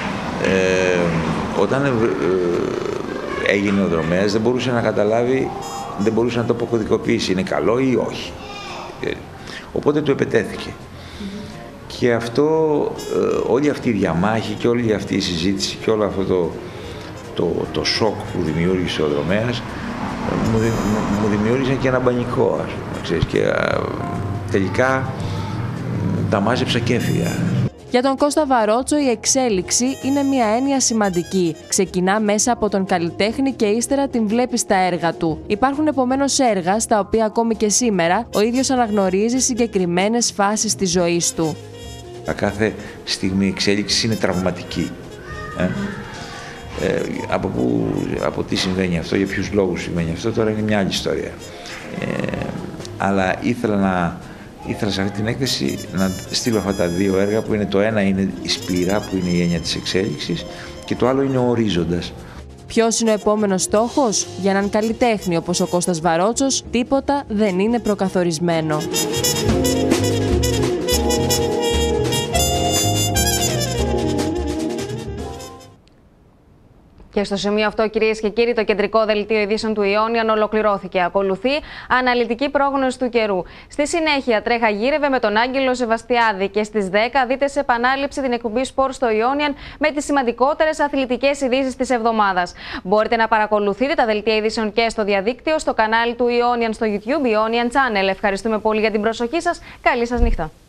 Όταν έγινε ο Δρομέας δεν μπορούσε να καταλάβει, δεν μπορούσε να το αποκωδικοποιήσει, είναι καλό ή όχι. Οπότε του επετέθηκε. Και αυτό, όλη αυτή η διαμάχη και όλη αυτή η συζήτηση και όλο αυτό το σοκ που δημιούργησε ο Δρομέας μου δημιούργησε και ένα μπανικό, ας πούμε, ξέρεις, και τελικά τα μάζεψα και έφυγα. Για τον Κώστα Βαρότσο η εξέλιξη είναι μια έννοια σημαντική. Ξεκινά μέσα από τον καλλιτέχνη και ύστερα την βλέπει στα έργα του. Υπάρχουν επομένως έργα στα οποία ακόμη και σήμερα ο ίδιος αναγνωρίζει συγκεκριμένες φάσεις της ζωής του. Κάθε στιγμή εξέλιξη είναι τραυματική. Από τι συμβαίνει αυτό, για ποιους λόγους συμβαίνει αυτό, τώρα είναι μια άλλη ιστορία. Αλλά ήθελα σε αυτή την έκθεση να στείλω αυτά τα δύο έργα που είναι το ένα είναι η σπήρα που είναι η έννοια της εξέλιξης και το άλλο είναι ο ορίζοντας. Ποιος είναι ο επόμενος στόχος? Για έναν καλλιτέχνη όπως ο Κώστας Βαρότσος τίποτα δεν είναι προκαθορισμένο. Και στο σημείο αυτό, κυρίες και κύριοι, το κεντρικό δελτίο ειδήσεων του Ιόνιαν ολοκληρώθηκε. Ακολουθεί αναλυτική πρόγνωση του καιρού. Στη συνέχεια, Τρέχα γύρευε με τον Άγγελο Σεβαστιάδη και στις 10 δείτε σε επανάληψη την εκπομπή Σπορ στο Ιόνιαν με τις σημαντικότερες αθλητικές ειδήσεις της εβδομάδας. Μπορείτε να παρακολουθείτε τα δελτία ειδήσεων και στο διαδίκτυο, στο κανάλι του Ιόνιαν στο YouTube, Ionian Channel. Ευχαριστούμε πολύ για την προσοχή σας. Καλή σας νύχτα.